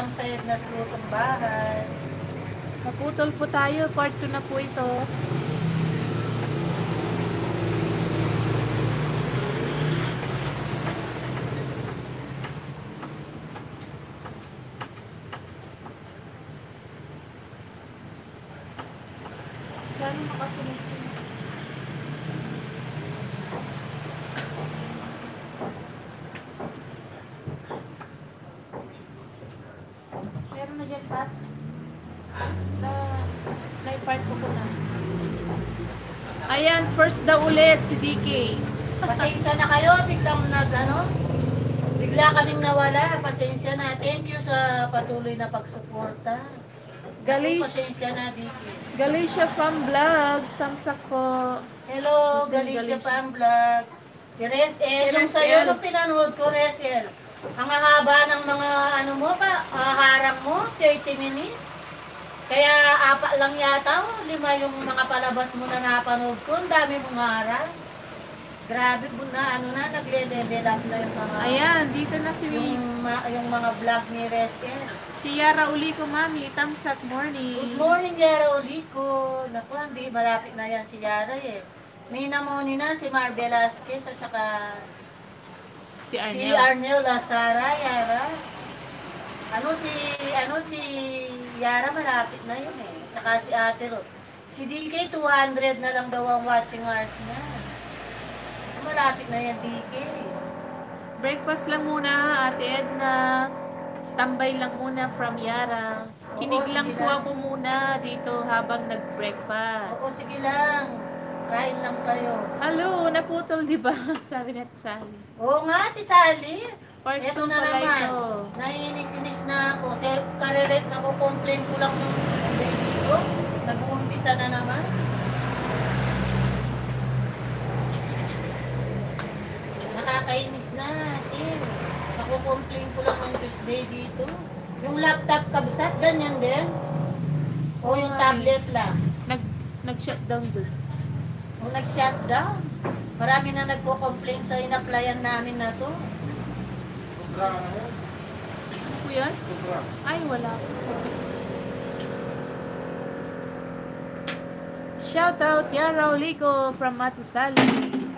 ang sayad na lutong bahay. Naputol po tayo. Part 2 na po ito. Sana makasunod-sunod. Meron na dyan, Pats? Na-part ko na. Ayan, first daw ulit si DK. Pasensya na kayo, bigla kaming nawala. Pasensya na. Thank you sa patuloy na pagsuporta. Pasensya na, Diki. Galicia Farm Vlog. Thumbs up po. Hello, Si Galicia Galicia. Farm Vlog. Si Resel, yung Resel. sa'yo nung pinanood ko, Resel. Ang haba ng mga harang mo, 30 minutes. Kaya 4 lang yata, 5 yung mga palabas mo na napanood ko. Ang dami mong harang. Grabe po na, nagle-level up na yung mga... Ayan, dito na si yung mga vlog ni Resel. si Yara Ulico, Mami. Thumbs up, morning. Good morning, Yara Ulico. Naku, hindi, malapit na yan si Yara eh. Mina Moni na, si Mar Velasquez at saka Si si Arnel. Arnel Lazara, Yara. Si Yara malapit na yun eh. At saka si Ate Ro. Si DK, 200 na lang daw ang watching hours niya. Malapit na yan, DK. Breakfast lang muna, Ate Edna. Tambay lang muna from Yara. Kinig Oo, lang sige po lang. ako muna dito habang nag-breakfast. Oo, sige lang. Kain lang kayo. Hello, naputol di ba? Sabi ni Ate Sally. Oo nga, Ate Sally. Part Ito 2 na pala naman. ito. Naiinis-inis na ako. Kareret ako, complain ko lang nung Tuesday dito. Nag-uumpisa na naman. Nakakainis na, ate. Naku-complain ko lang nung Tuesday dito. Yung laptop kabsat, ganyan din. O yung tablet lang. Nag-shutdown doon. Nung nag-shutdown, marami na nagko-complain sa in-applyan namin na to. Ano po yan? Ay, wala. Shout out Yara Ulico from Ate Sally.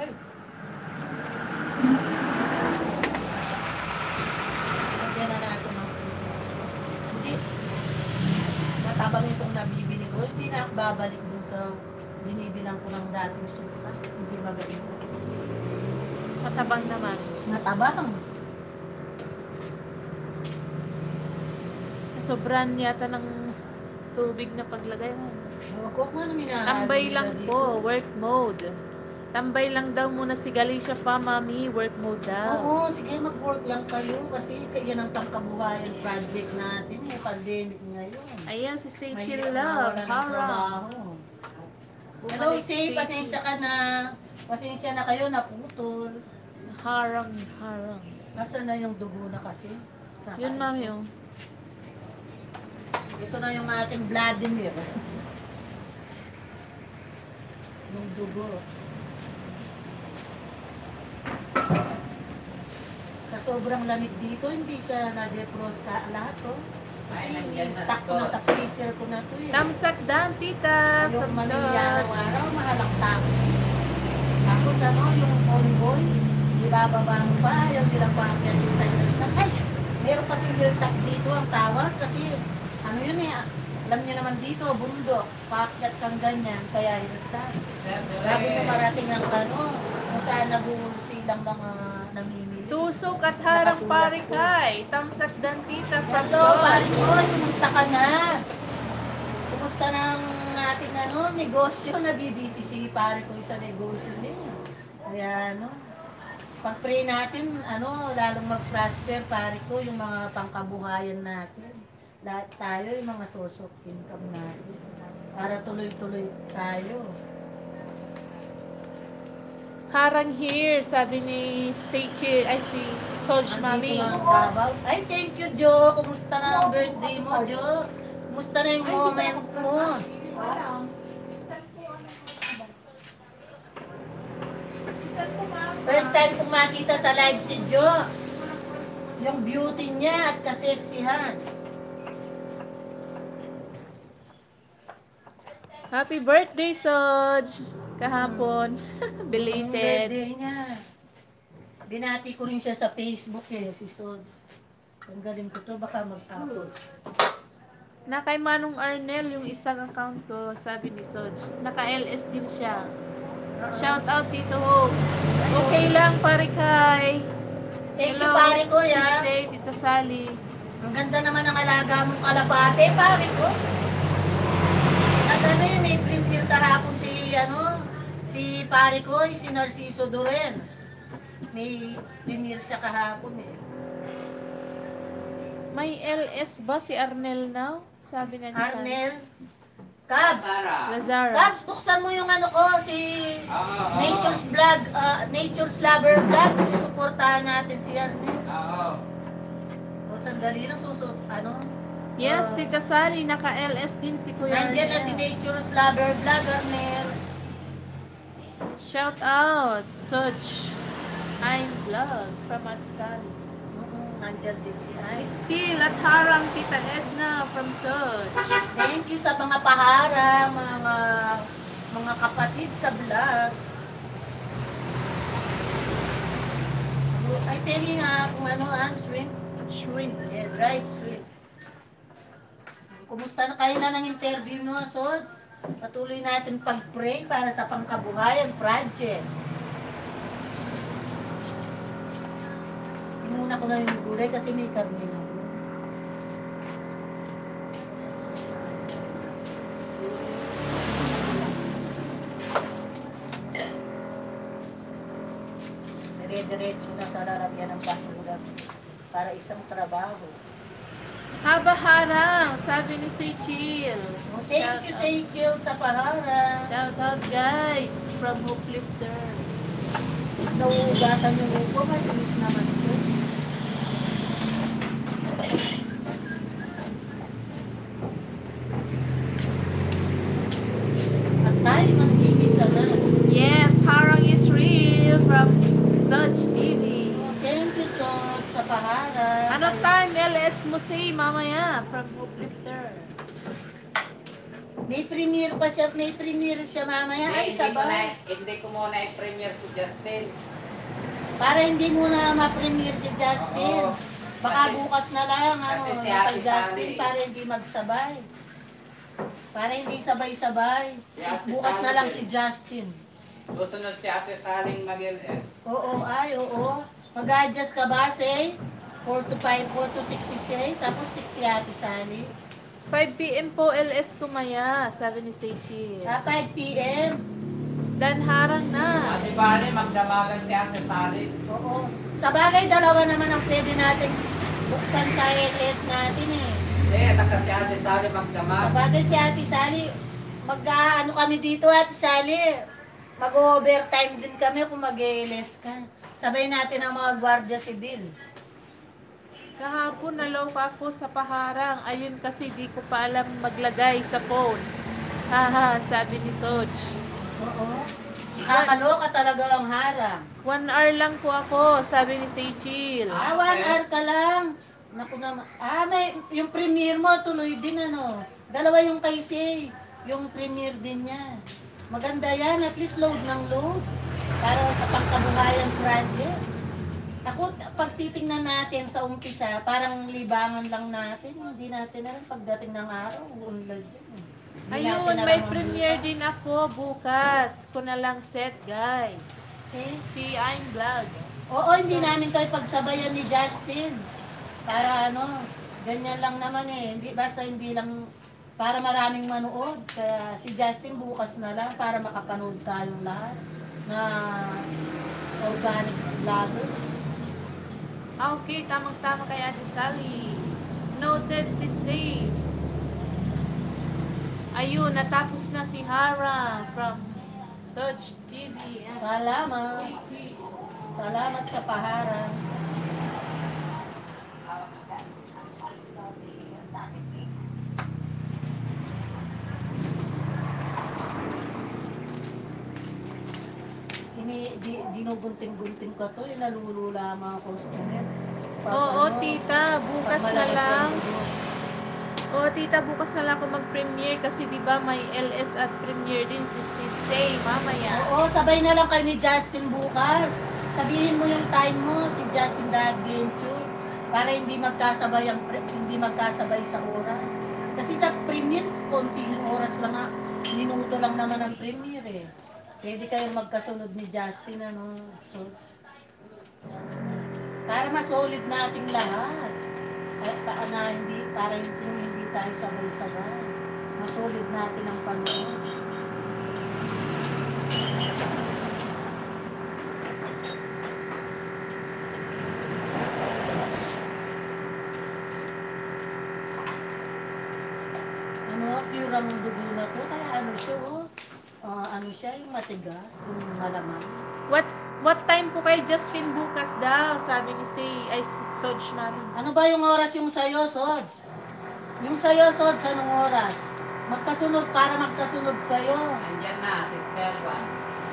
Lagyan na natin ng sugar. Hindi. Matabang itong nabibili ko. Hindi na ako babalik dun sa binibilang ko ng dating suka. Hindi magaling. Matabang naman. Matabang. Sobran yata ng tubig na paglagay mo. Ewan ko kung anong hinahalo Tambay nila lang dito. po, work mode. Tambay lang daw muna si Galicia fa, Mami, work mode daw. Oo, sige, mag-work lang kayo kasi yan ang pangkabuhayan project natin eh, pandemic ngayon. Ayan, si Seychil Mahirap Love, mawalan ng Hara. trabaho. Hello, Say, pasensya ka na. Pasensya na kayo, naputol. Harang. Nasaan na yung dugo na kasi? Sa Yun, Mami, oh. Ito na yung ating Vladimir. Yung dugo. Sa sobrang lamig dito, hindi siya na-defrost lahat, oh. Kasi i-stack ko na sa freezer ko na to eh. Tamsak Dan, tita, Yung from mamili Sot. araw-araw, mahalang taxi. Tapos yung convoy, ibababa mo pa, ayaw nilang paakyat yung sa hilltop. Ay, meron kasing hilltop dito ang tawag kasi ano yun eh, alam niyo naman dito, bundok, paakyat kang ganyan, kaya hilltop. Bago mo marating ang kung saan nag-uusilang mga namimili. Tusok at harang parikay. Tamsak Dan, tita, from Hello, Sot. Parisol, kumusta ka na? Kumusta na ang ating negosyo? Nabibisi si pare ko sa negosyo niya. Kaya pag-pray natin, lalong mag-prosper pare ko, yung mga pangkabuhayan natin. Lahat tayo, yung mga source of income natin. Para tuloy-tuloy tayo. Harang here, sabi ni Seychil, ay si Solj Mami. Andito na ang Davao. Ay, thank you, Jo. Kumusta na ang birthday mo, Jo? Kumusta na yung moment mo? First time kong makita sa live si Jo. Yung beauty niya at kaseksihan. Happy birthday, Soj! Kahapon. Ang Belated. birthday niya. Binati ko rin siya sa Facebook si Sods. Tanggalin ko to, baka mag-upload. Na kay Manong Arnel yung isang account ko, sabi ni Soj. Naka-LS din siya. Shout out Tito Hope. Okay lang, pare Kai. Thank you, pare ko, ya. Sisay, Tita Sally. Ang ganda naman ng alaga mong kalapate, pare ko. At ano yun, may printil kahapon si pare ko, si Narciso Durens. May printil siya kahapon eh. May LS ba si Arnel now? Sabi nga ni Sally. Arnel, Cabs, Lazara. Cabs, buksan mo yung ano ko, si Nature's Vlog, Nature's Lover Vlog. Susuportahan natin si Arnel. O, sandali lang, Yes, Tita Sally, naka-LS din si Kuya Nandiyan na si Arnel. Nature's Lover Vlog, Arnel. Shout out, Soj. I'm vlog from Ate Sally. Nandiyan din si Ay. Still at harang Tita Edna from Soj. Thank you sa mga pahara, mga kapatid sa vlog. Ay, tingin nga kung shrimp. Shrimp. Yeah, dried shrimp. Kumusta na kayo na ng interview mo, Sods? Patuloy natin pag-pray para sa pangkabuhayan project. Inuna ko na yung gulay kasi may karne na. Dire-diretso na sa lalagyan ng basura para isang trabaho. Haba harang, sabi ni Seychil. Thank you, Seychil, sa pahara. Shout out guys from Hooplifter. Nauugasan yung upo, matinis naman ito. At tayo magkikisa na. Yes, harang is real from Soj TV. Thank you, Sod, sa pahara. Ano time LS mo say mamaya from Hooplifter? May premiere pa siya, may premiere siya mamaya. Ay, sabay. Hindi ko muna i-premiere si Justin. Para hindi muna ma-premiere si Justin. Oo. Baka bukas na lang, kasi si kay Ate Justin, Sally. para hindi magsabay. Para hindi sabay-sabay. Si Ate Bukas na Sally. lang si Justin. Susunod si Ate Saling mag-LS. Oo. Mag-adjust ka ba, say? 4 to 5, 4 to 6 si Shay, tapos 6 si Ate Sally. 5 PM po LS kumaya, sabi ni Seychil. 5 p.m. Dan harang na. Ate Bale, magdamagan si Ate Saling. Oo. Sa bagay, dalawa naman ang pwede natin buksan sa LS natin eh. Hindi, saka si Ate Saling Sa magdamag. bagay si Ate Sally, mag-ano kami dito, Ate Sally. Mag-overtime din kami kung mag-LS ka. Sabay natin ang mga gwardiya sibil. Kahapon naloka ako sa paharang. Ayun kasi di ko pa alam maglagay sa phone. Haha, sabi ni Soj. Oo. Kakaloka talaga ang harang. 1 hour lang po ako, sabi ni Seychil. 1 hour ka lang. Naku naman. Yung premiere mo, tuloy din ano. Dalawa yung kay Shay. Yung premiere din niya. Maganda yan. At least load ng load. Para sa pangkabuhayan project. Ako, pag titingnan natin sa umpisa, parang libangan lang natin. Hindi natin alam pagdating ng araw. Unlad yan. Hindi Ayun, natin alam may ang- premiere din ako bukas. Ko na lang set, guys. See? Si I'm Vlog. Oo, hindi namin kayo pagsabayan ni Justin. Para ganyan lang naman eh. Hindi lang para maraming manood. Kaya si Justin bukas na lang para makapanood tayong lahat na organic vloggers. Okay, tamang-tama kay Ate Sally. Noted si Save. Ayun, natapos na si Hara from Soj TV. Salamat. Salamat sa pahara. Ginugunting-gunting ko to, nalulula ang mga customer. Pag Oo, ano, tita, bukas pag na malaki lang. yung- Oo, tita, bukas na lang ako mag-premiere kasi di ba may LS at premiere din si Say mamaya. Oo, sabay na lang kayo ni Justin bukas. Sabihin mo yung time mo, si Justin Dagenture, para hindi magkasabay sa oras. Kasi sa premiere, konting oras lang, minuto lang naman ang premiere eh. Pwede kayo magkasunod ni Justin, ano, so, para masolid nating lahat. Para hindi tayo sabay-sabay. Masolid natin ang panood. Pure ang dugo na to, kaya ano siya, ano siya, yung matigas, yung malamang. What time po kay Justin bukas daw? Sabi ni Sodge namin. Ano ba yung oras yung sayo, Sods? Yung sayo, Sods, anong oras? Para magkasunod kayo. Andyan na, 6-7.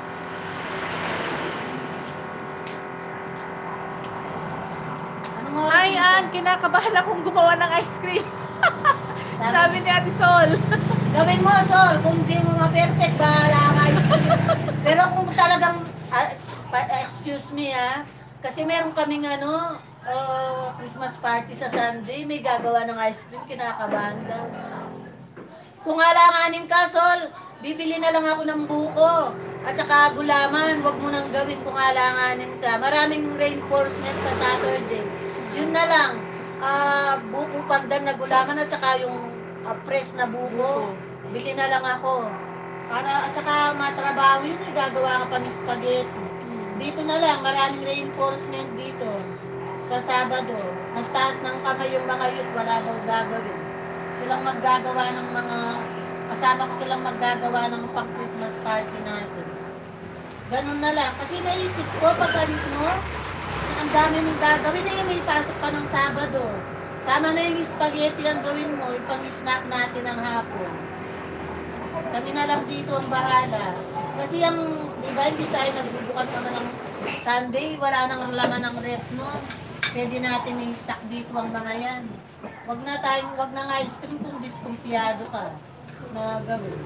Anong oras Ay, yung Ann, kinakabahan akong gumawa ng ice cream. Sabi ni Ate Sol. Gawin mo, Sol. Kung hindi mo ma-perfect, bahala ka. Pero kung talagang, excuse me kasi meron kaming Christmas party sa Sunday, may gagawa ng ice cream, kinakabahan daw. Kung alanganin ka, Sol, bibili na lang ako ng buko. At saka gulaman, wag mo nang gawin kung alanganin ka. Maraming reinforcement sa Saturday. Yun na lang. Buko pandan na gulaman at saka yung press na buko. Bili na lang ako. At saka matrabaho yun, gagawa ka pa ng spaghetti. Dito na lang, maraming reinforcement dito. Sa Sabado, nagtaas ng kamay yung mga youth, wala daw gagawin. Silang maggagawa ng kasama ko silang maggagawa ng pang-Christmas party natin. Ganun na lang. Kasi naisip ko, pag alis mo, ang dami mong gagawin may pasok pa ng Sabado. Tama na yung spaghetti ang gawin mo, yung pang-snack natin ng hapon. Kami na lang dito ang bahala. Kasi di ba, hindi tayo nagbubukas naman ng Sunday, wala nang laman ng ref nun. Pwede natin i-stock dito ang mga yan. Wag na nga ice cream kung diskumpiyado ka na gawin.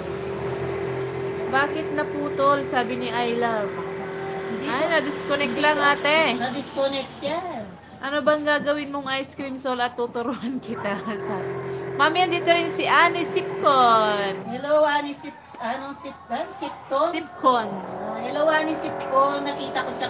Bakit naputol? Sabi ni I Love. Ay, na-disconnect lang ate. Na-disconnect siya. Ano bang gagawin mong ice cream, Sol, at tuturuan kita? Sabi. Mami, andito rin si Annie Sipcon. Hello, Annie Sipton? Sipcon. Hello, Annie Sipcon. Nakita ko siya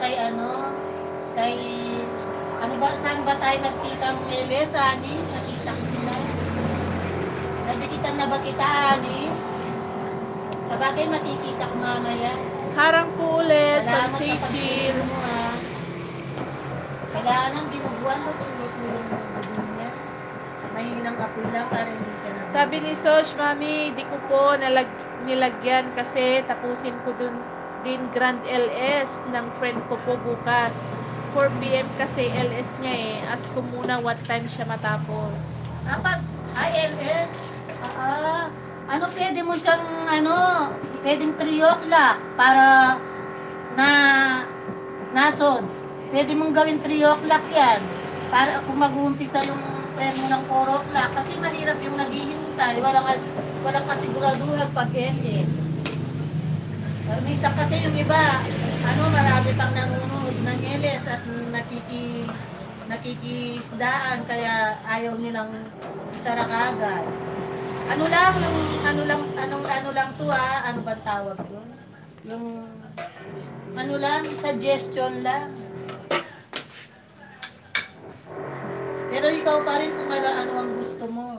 saan ba tayo nagkita ang Meles, Annie? Nakita ko sila. Nadikitan na ba kita, Annie? Sa bagay, makikita ko mamaya. Harang po ulit, Salamat sa Sechil. pagtulong mo, Kailangan ng dinuguan o kung tutulong mo ang dugo niya. Mahinang apoy lang para hindi siya nasa. Sabi ni Soch, Mami, di ko po nilagyan kasi tapusin ko din Grand LS ng friend ko po bukas. 4 PM kasi LS niya eh. Ask ko muna what time siya matapos. Pag ILS, pwede mo siyang, pwedeng 3 o'clock para nasods. Pwede mong gawin 3 o'clock yan. Para kung mag-uumpisa yung prayer mo ng 4 o'clock. Kasi mahirap yung naghihintay. Walang kasiguraduhan pag LS. Minsan kasi yung iba, marami pang nanonood ng LS at nakikisdaan kaya ayaw nilang isara kaagad. Ano lang to ano bang tawag doon? Yung suggestion lang. Pero ikaw pa rin kung ano ang gusto mo.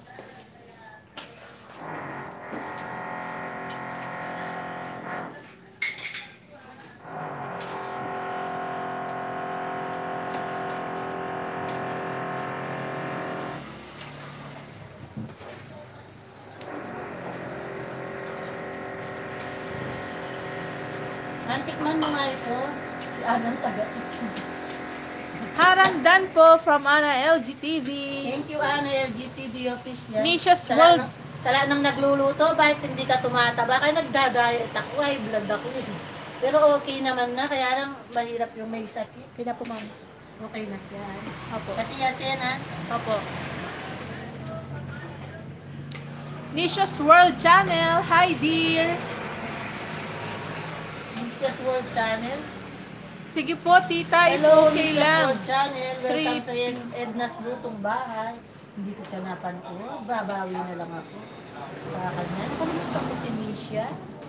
Antikman mo nga ito. Si Anang taga. Harang po from Ana LGTV. Thank you, Ana LGTV official. Misia's World. Sa lahat ng nagluluto, bakit hindi ka tumataba? Kaya nagda-diet ako, high blood ako. Pero okay naman na, kaya lang mahirap yung may sakit. Pina po, Ma'am. Okay na siya. Opo. Pati yasin, ha? Opo. Nicia's World Channel. Hi, dear. Nicia's World Channel. Sige po, tita. If Hello, okay Nicia's lang. World Channel. Welcome Three- sa Edna's Lutong Bahay. Hindi ko siya napanood. Babawi na lang ako sa kanya. Nakalimutan ko si Nicia.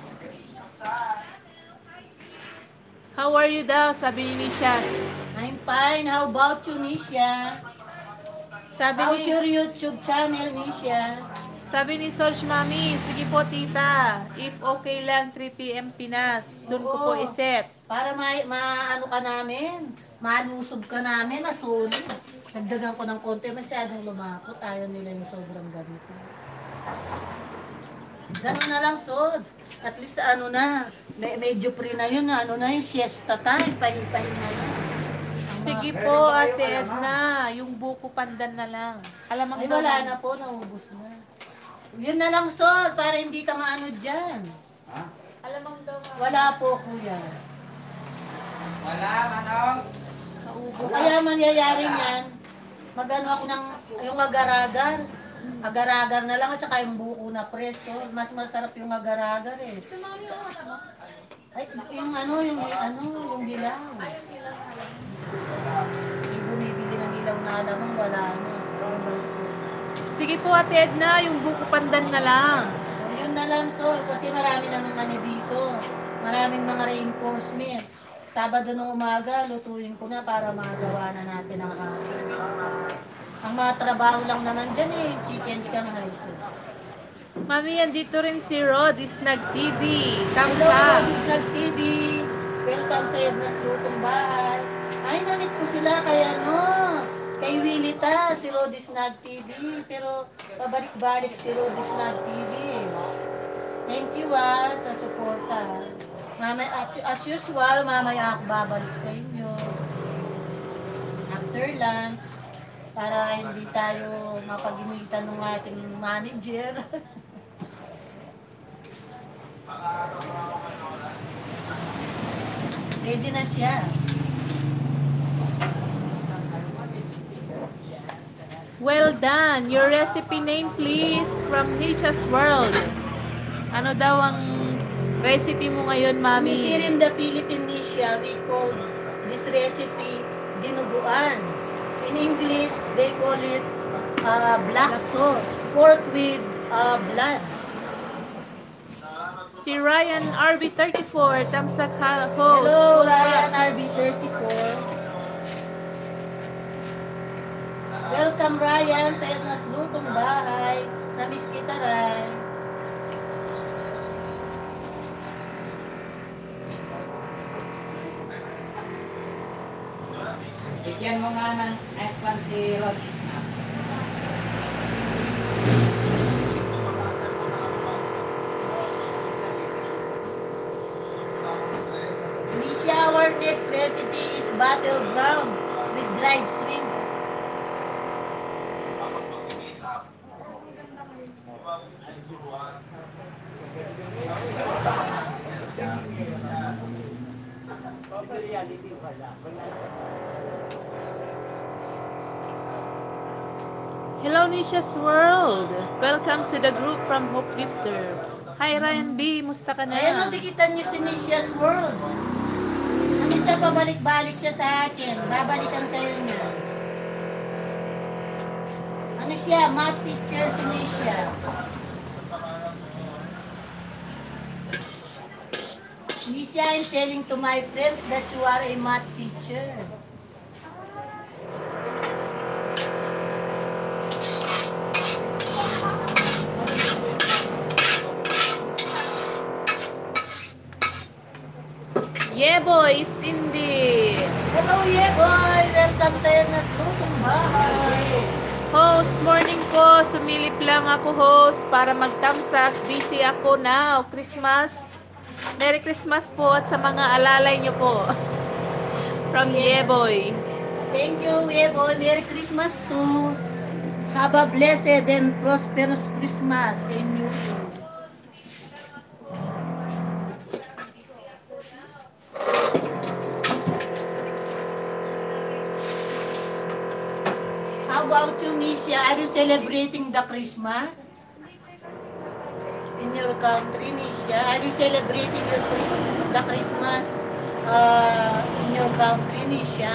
How are you daw? Sabi ni Nicias. I'm fine. How about you, Nicia? Sabi How's ni, your YouTube channel, Nicia? sabi ni Solj Mami, sige po, tita. If okay lang, 3 p.m. Pinas. Doon ko po Oo. iset. Para maano ka namin, malusob ka namin, solid. Nagdagan ko ng konti, masyadong lumakot. Ayaw nila yung sobrang ganito. Ganun na lang, Sods. At least ano na, medyo free na yun, ano na yung siesta time, pahinga na. Sige po, Ate Edna. Yung buko pandan na lang. Alam Ay, wala na po, naubos na. Yun na lang, Sol, para hindi ka maano dyan. Alamang daw, Wala po, kuya. Wala, manong. maubos. Kaya mangyayari niyan, magano ako ng, yung agar-agar. Agar-agar na lang at saka yung buko na preso. Mas masarap yung agar-agar eh. Ay, yung hilaw. Yung bumibili ng hilaw na alamang, wala na. Sige po, Ate Edna. Yung buko pandan na lang. Yun na lang, Sol, kasi marami namang ano dito. Maraming mga reinforcement. Sabado ng umaga, lutuin ko na para magawa na natin ang ang mga trabaho lang naman dyan eh, yung chicken Shanghai. So. Mami, andito rin si Rod, Snag TV. Thumbs Hello, up. Bisnag TV. Welcome sa Edna's Lutong Bahay. Ay, namit ko sila kaya kay Willita, si Rodi Snag TV. Pero pabalik-balik si Rodi Snag TV. Thank you sa suporta. Mamaya, as usual, mamaya ako babalik sa inyo. After lunch, para hindi tayo mapag-imitan ng ating manager. Ready na siya. Well done. Your recipe name, please, from Nicia's World. Ano daw ang recipe mo ngayon, Mami? Here in the Philippine Nicia, we call this recipe dinuguan. In English, they call it black sauce, pork with blood. Si Ryan RB34, Tamsak host. Hello, Full Ryan back. RB34. Welcome, Ryan, sa Edna's Lutong Bahay. Namiss kita, Ryan. Bigyan mo nga ng F1 si Rodis na. Nisha, our next recipe is battleground with dried shrimp. Hello, Nicia's World. Welcome to the group from Hope Lifter. Hi, Ryan B. Musta ka na? Ayan, tikitan niyo si Nisha's World. Ano siya, pabalik-balik siya sa akin. Babalikan kayo niya. Ano siya, math teacher si Nisha. Nisha, I'm telling to my friends that you are a math teacher. Yeah, boys, Cindy. Hello, yeah boy! Welcome sa Edna's Lutong Bahay. Host, morning po. Sumilip lang ako, host, para magtamsak. Busy ako now. Christmas. Merry Christmas po at sa mga alalay niyo po. From Yeboy. Thank you, yeah boy. Merry Christmas too. Have a blessed and prosperous Christmas and New Year. How about you, Nisha? Are you celebrating the Christmas? in your country, Nisha? Are you celebrating your the Christmas in your country, Nisha?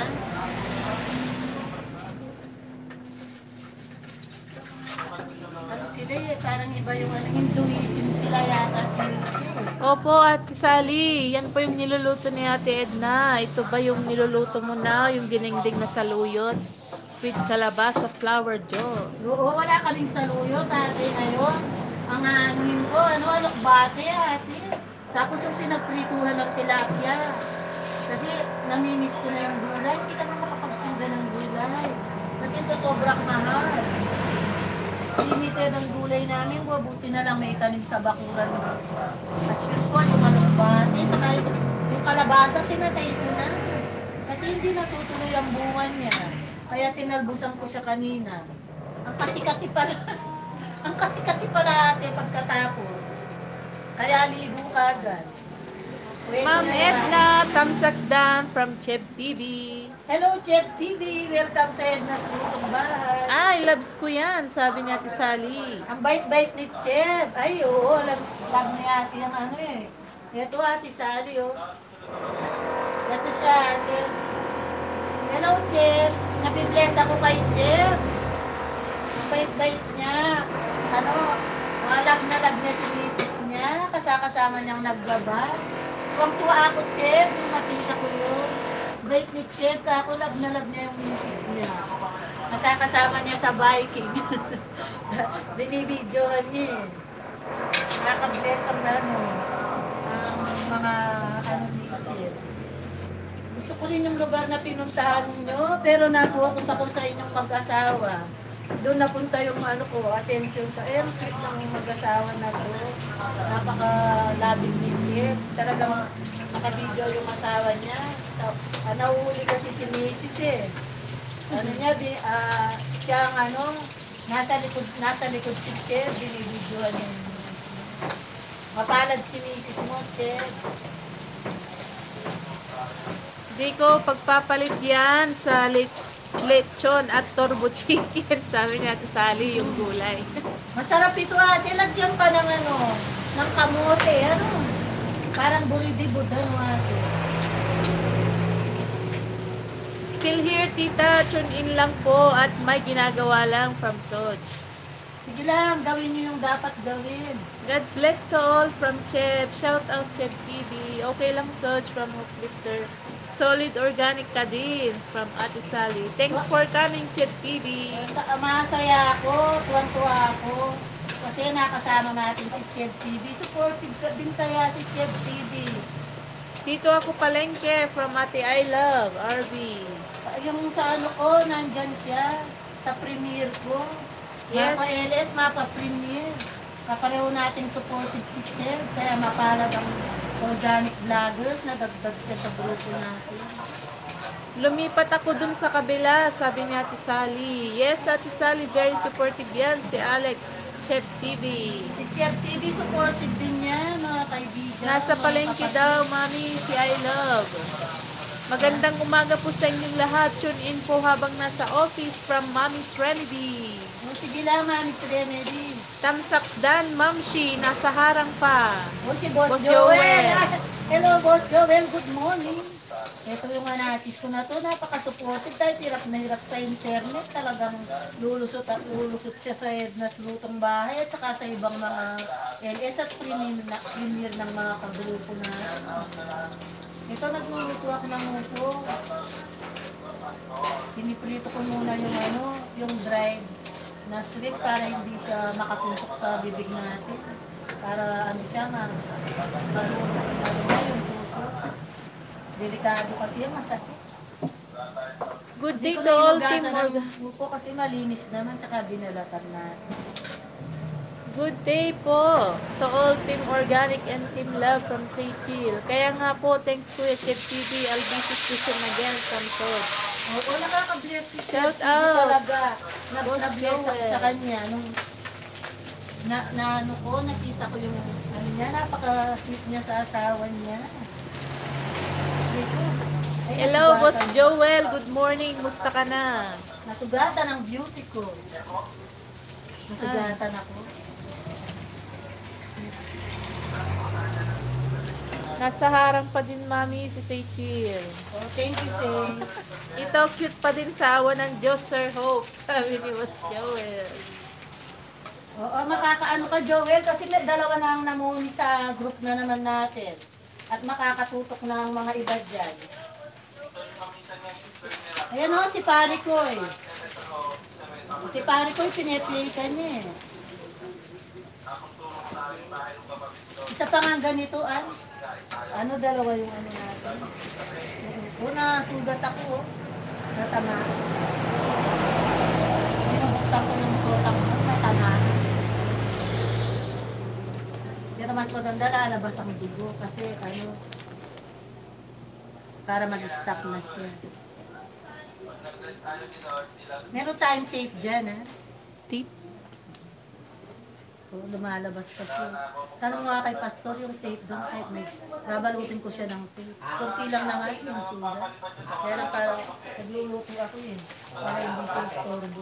Ano sila eh, parang iba yung Hinduism sila yata si Nisha eh. Opo, Ate Sally. Yan po yung niluluto ni Ate Edna. Ito ba yung niluluto mo na? Yung dinengding na saluyot? With kalabasa flour jaw. Oo, wala kaming saluyot, ate, ngayon. Ang anuhin ko, alokbate, ate. Tapos yung pinagprituhan ng tilapia. Kasi namimiss ko na yung gulay. Hindi kami makapagtinda ng gulay. Kasi sa sobrang mahal. Limited ang gulay namin. Buti na lang may tanim sa bakuran. As usual, yung alokbate. Saka yung kalabasa, pinatay ko na. Kasi hindi natutuloy ang bunga niya. Kaya tinalbusan ko siya kanina. Ang kati-kati pala. Ang kati-kati pala ate pagkatapos. Kaya ligo ka agad. Ma'am Edna, thumbs up down from Chef TV. Hello, Chef TV. Welcome sa Edna's Lutong Bahay. Ay, loves ko yan, sabi ni Ate Sally. Ang bait-bait ni Chef. Ay, oo. Love ni ate yung ano eh. Ito ate Sally, oh. Ito siya ate. Hello, Chef. Nabibless ako kay Chef. Ang bait-bait niya. Alam na love niya si misis niya. Kasama niyang naglaba. Tuwang-tuwa ako, Chef. Yung makita ko yun. Bait ni Chef. Ako love na love niya yung misis niya. Kasama niya sa biking. Binibidyohan niya eh. Nakaka-bless ang mga ni Chef. Gusto ko rin yung lugar na pinuntahan nyo, pero na-focus ako sa inyong mag-asawa. Doon napunta yung attention ko. Ang sweet ng mag-asawa na to. Napaka-labing ni Chef. Talagang nakabidyo yung asawa niya. Nahuli kasi si Mrs. eh. Siya ang nasa likod si Chef, binibidyohan niya yung Mrs. Mapalad si Mrs. mo, Chef. Di ko pagpapalit yan sa lechon at turbo chicken, sabi ni Ate Sally, yung gulay. Masarap ito ate, lagyan pa ng ng kamote, parang buridibod, ate. Still here, tita. Tune in lang po at may ginagawa lang from Soj. Sige lang, gawin niyo yung dapat gawin. God bless to all from Chef. Shout out Chef TV. Okay lang Soj from Uplifter. Solid organic ka din from Ate Sally. Thanks for coming Chef TV. Masaya ako, tuwang-tuwa ako. Kasi nakasama natin si Chef TV. Supportive ka din kaya si Chef TV. Dito ako palengke from Ate I Love, RV. Yung sa ko, nandyan siya. Sa premiere ko. Yes. Mapa LS, mapa premiere. Kapareho nating supportive si Chef. Kaya mapalad ang organic vloggers na dagdag siya sa grupo natin. Lumipat ako dun sa kabila, sabi ni Ate Sally. Yes, Ate Sally, very supportive yan. Si Alex, Chef TV. Si Chef TV, supportive din niya, mga kaibigan. Nasa mga palengke kapatid. daw, Mami, si I Love. Magandang umaga po sa inyong lahat. Tune in po habang nasa office from Mommy's Remedy. O, sige lang, Mami's Remedy. Thumbs up dan, Mamshi, nasa harang pa. O, si Boss, Boss Joel. Joel. Hello, Boss Joel. Good morning. Ito yung anatis ko na to. Napaka-supportive dahil hirap na hirap sa internet. Talagang lulusot at lulusot siya sa Edna's Lutong Bahay at saka sa ibang mga LS at premier ng mga kagrupo na. Ito, nagluluto ako ng upo. Piniprito ko muna yung dried na shrimp para hindi siya makatusok sa bibig natin. Para siya marunong yung puso. Delikado kasi yung masakit. Good Hindi day ko to na all inugasan Team ng Orga. upo kasi malinis naman tsaka binalatan natin. Good day po to all Team Organic and Team Love from Seychelles. Kaya nga po, thanks Kuya Chef TV, Albisis Vision again from Sod. Oo, nakaka-bless si Chef Shout TV out. talaga. Boss Na-bless ako Joel. sa kanya. Nung nakita ko yung niya, napaka-sweet niya sa asawa niya. Dito. Ay, Hello, nasugatan. Boss Joel. Good morning. Musta ka na? Nasugatan ang beauty ko. Nasugatan ako. Nasa harang pa din, Mami, si Seychil. Oh, thank you, Say. Ito, cute pa din sa awa ng Diyos, Sir Hope. Sabi ni Mas Joel. Oo, makakaano ka, Joel, kasi may dalawa na ang namuni sa group na naman natin. At makakatutok na ang mga iba dyan. Ayan o, si pare ko eh. Si pare ko, piniplay ka niya eh. Isa pa nga ganito, ano dalawa yung ano natin. Una, sugat ako oh. Natama. Binubuksan ko yung sugat ko, natama. Pero mas maganda lalabas ang dugo kasi ano, para mag-stop na siya. Meron tayong tape dyan, ha? Tip. So, lumalabas pa siya. Tanong nga kay Pastor yung tape doon, kahit may babalutin ko siya ng tape. Kunti lang na nga yung sulat. Kaya lang parang nagluluto ako yun, para hindi siya istorbo.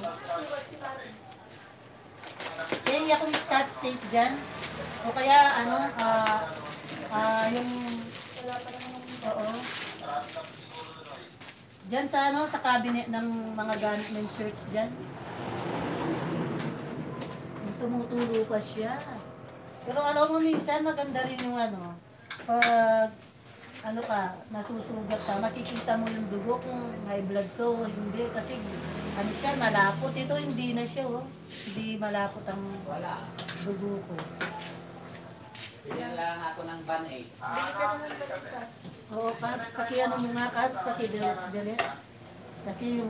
Kaya akong scotch tape dyan. O kaya ano, yung, oo. Dyan sa ano, sa cabinet ng mga gamit ng church dyan. Tumutulo pa siya. Pero alam mo minsan maganda rin yung ano, pag ano ka, nasusugat ka, makikita mo yung dugo kung high blood ka o hindi. Kasi ano siya, malapot. Ito hindi na siya oh. Hindi malapot ang dugo ko. Bigyan lang ako ng ban-aid. Oo, pakiano mo nga, paki-delets. Kasi yung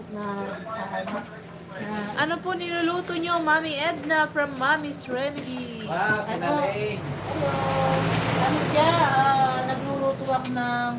Ano po niluluto nyo, Mami Edna from Mommy's Remedy? Wow, sinaling. hello, ano siya, nagluluto ako ng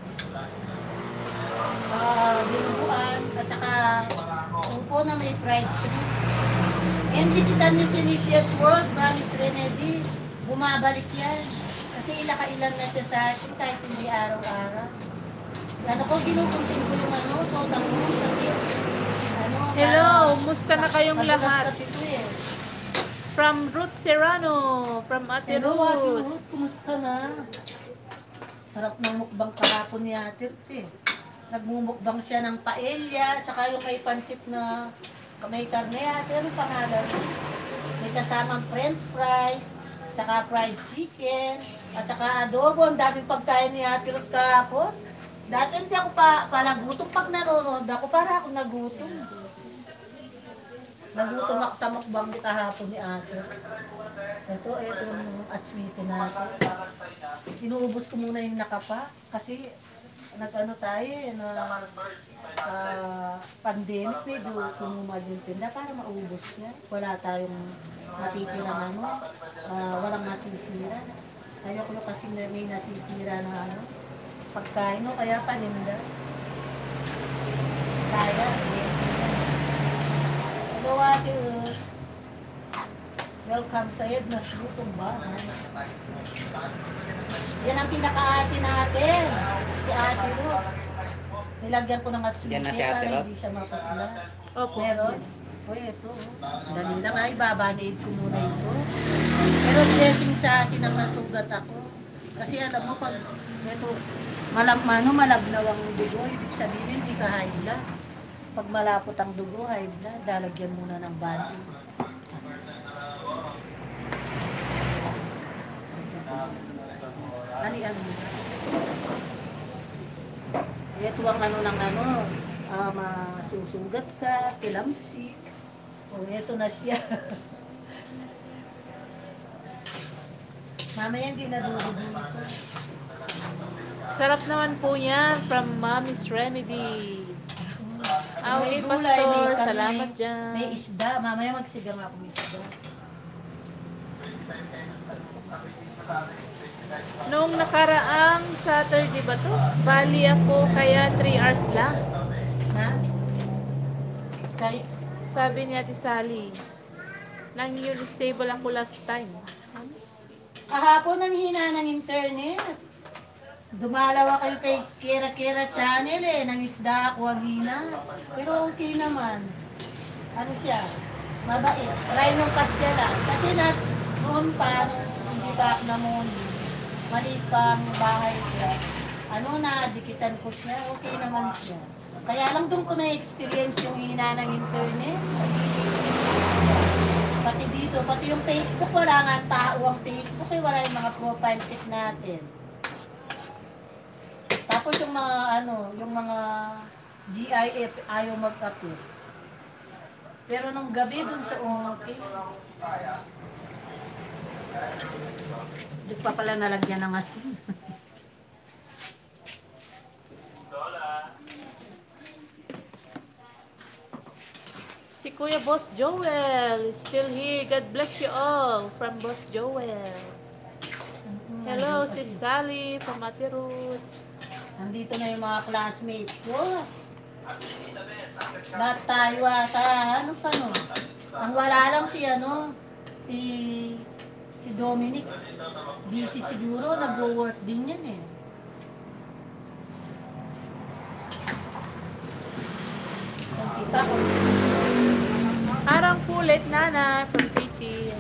dinuguan at saka upo na may fried shrimp. Hindi kita nyo si Nicia's World, Mommy's Remedy. Bumabalik yan. Kasi ilan na siya sa akin kahit hindi araw-araw. Ano ko, ginukuntin ko yung ano, sodang mo kasi ano, Hello, musta na kayong madulas lahat? kasi ito eh. From Ruth Serrano, from Ate Hello, Ate Ruth. Ruth, kumusta na? Sarap ng mukbang kahapon ni Ate Ruth eh. Nagmumukbang siya ng paella, tsaka yung may pansip na may karne. Ate, ano pangalan? May kasamang french fries, tsaka fried chicken, at tsaka adobo. Ang daming pagkain ni Ate Ruth kahapon. Dati hindi ako pala gutom. Pag nanonood ako, para ako nagutom. Nagutom ako sa mukbang ni kahapon ni Ate. Ito yung atswite natin. Inuubos ko muna yung nakapa. Kasi nag-ano tayo pandemic, medyo tumumal yung tinda para maubos yan. Wala tayong matitirang walang masisira. Ayaw ko kasi may nasisira na pagkain mo, kaya paninda. Kaya, yes. Hello, Ate Ruth. Welcome sa Edna's Lutong Bahay. Yan ang pinaka-ate natin, si Ate Ruth. Nilagyan ko ng atsumite Yan na si Ate para Ruth? hindi siya maputla. Opo. Meron? O, ito. Dali lang ay, babanaid ko muna ito. Pero blessing sa akin ang nasugat ako. Kasi alam mo, pag ito, malabnaw ang dugo, ibig sabihin hindi ka high blood. Pag malapot ang dugo, high blood, lalagyan muna ng banding. Ano? Ito ang masusugat ka, kilamsik. O, ito na siya. Mamaya hindi nadudugo ito. Sarap naman po yan from Mommy's Remedy. Okay, May gulay, Pastor. may karne, Salamat dyan. May isda. Mamaya magsigang ako may isda. Noong nakaraang Saturday ba to? Bali ako kaya 3 hours lang. Na? Kay, Sabi ni Ate Sally. Nang yun stable ako last time. kahapon ang hina ng internet. Dumalaw ako kay Kera Channel nang isda ako ang hina. Pero okay naman. Ano siya? Mabait. Try nung pasya lang. Kasi noon pa, nung hindi pa ako namuni, maliit pang bahay ko. Ano na, dikitan ko siya, okay naman siya. Kaya lang doon ko na-experience yung hina ng internet. Pati dito, pati yung Facebook, wala nga ang tao ang Facebook, eh, wala yung mga profile pic natin. Tapos yung mga yung mga GIF ayaw mag-upload. Pero nung gabi dun sa okay, di pa pala nalagyan ng asin. Si Kuya Boss Joel is still here. God bless you all from Boss Joel. Hello, si Sally from Ate Ruth. Nandito na yung mga classmates ko. Lahat tayo ata, ano sa ano? Ang wala lang si Dominic. Busy siguro, nag-work din yan eh. Kita ko. Arang kulit, Nana from Seychelles.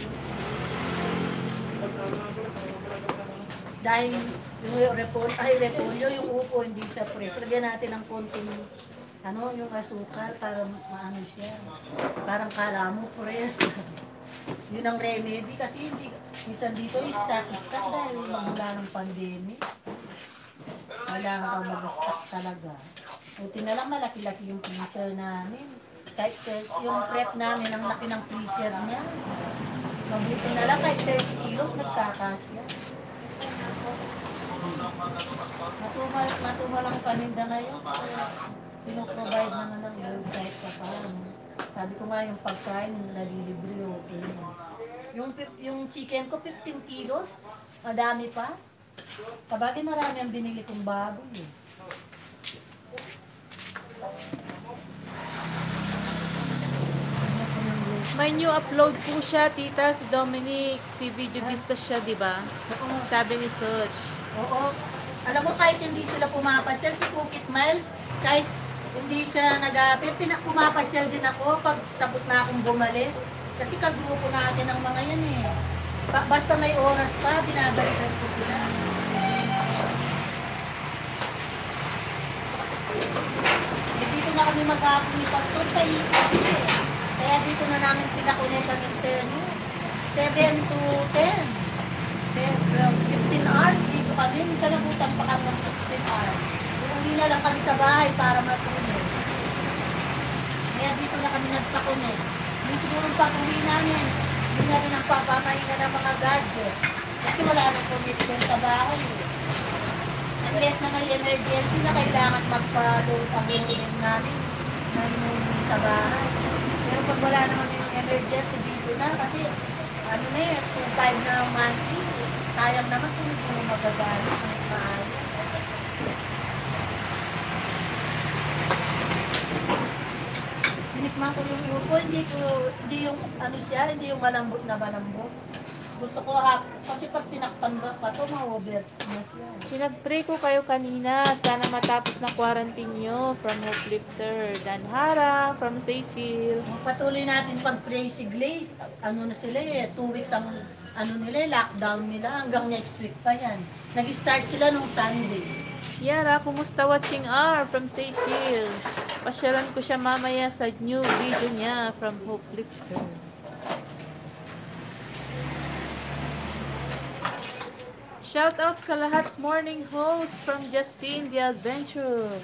Dahil yung repolyo, yung upo, hindi siya press. Lagyan natin ng konting, yung asukal para maano siya. Parang kala mo press. Yun ang remedy kasi hindi, minsan dito stock dahil magmula ng pandemic. Kailangan ka mag-stock talaga. Buti na lang malaki-laki yung freezer namin. Kahit yung prep namin, ang laki ng freezer niya. Mabuti na lang kahit 30 kilos nagkakasya. Matumal ang paninda ngayon. Pinoprovide naman ng load kahit pa paano. Sabi ko nga yung pagkain, nalilibre okay. Yung chicken ko 15 kilos, madami pa. Kabagay marami ang binili kong baboy eh. May new upload po siya, tita, si Dominic. Si Video Vista siya, di ba? Sabi ni Soch. Oo. Alam mo, kahit hindi sila pumapasyal, si Pukit Miles, kahit hindi siya nag-apit, pumapasyal din ako pag tapos na akong bumalik. Kasi kagrupo natin ang mga yan eh. Basta may oras pa, binabalikan ko sila. Eh, dito na kami mag-aapit ni Pastor sa ikot eh. Kaya dito na namin pinakunet ang internet. 7 to 10. 15 hours dito kami. Minsan nabutang pa kami ng 16 hours. Umuwi na lang kami sa bahay para matuloy. Kaya dito na kami nagpakunet. Yung siguro pag-uwi namin, hindi na rin ang papamahinga ng mga gadget. Kasi wala nang connection sa bahay. Unless na may emergency na kailangan magpa-load ang internet namin na inuwi sa bahay. Pero pag wala naman yung emergency dito na kasi 2.5 na monthly. Sayang naman kung hindi mo magagamit ng maayos. Tinikman ko yung upo, hindi yung hindi yung malambot na malambot. Gusto ko kasi pag tinakpan pa to, ma-over na siya. Pinag-pray ko kayo kanina. Sana matapos na quarantine nyo from Hope Lifter. Dan Hara from Seychelles. Patuloy natin pag-pray si Glaze. Na sila 2 weeks ang lockdown nila. Hanggang next week pa yan. Nag-start sila nung Sunday. Yara, kumusta watching R from Seychelles? Pasyalan ko siya mamaya sa new video niya from Hope Lifter. Shout out sa lahat morning host from Justin the Adventure.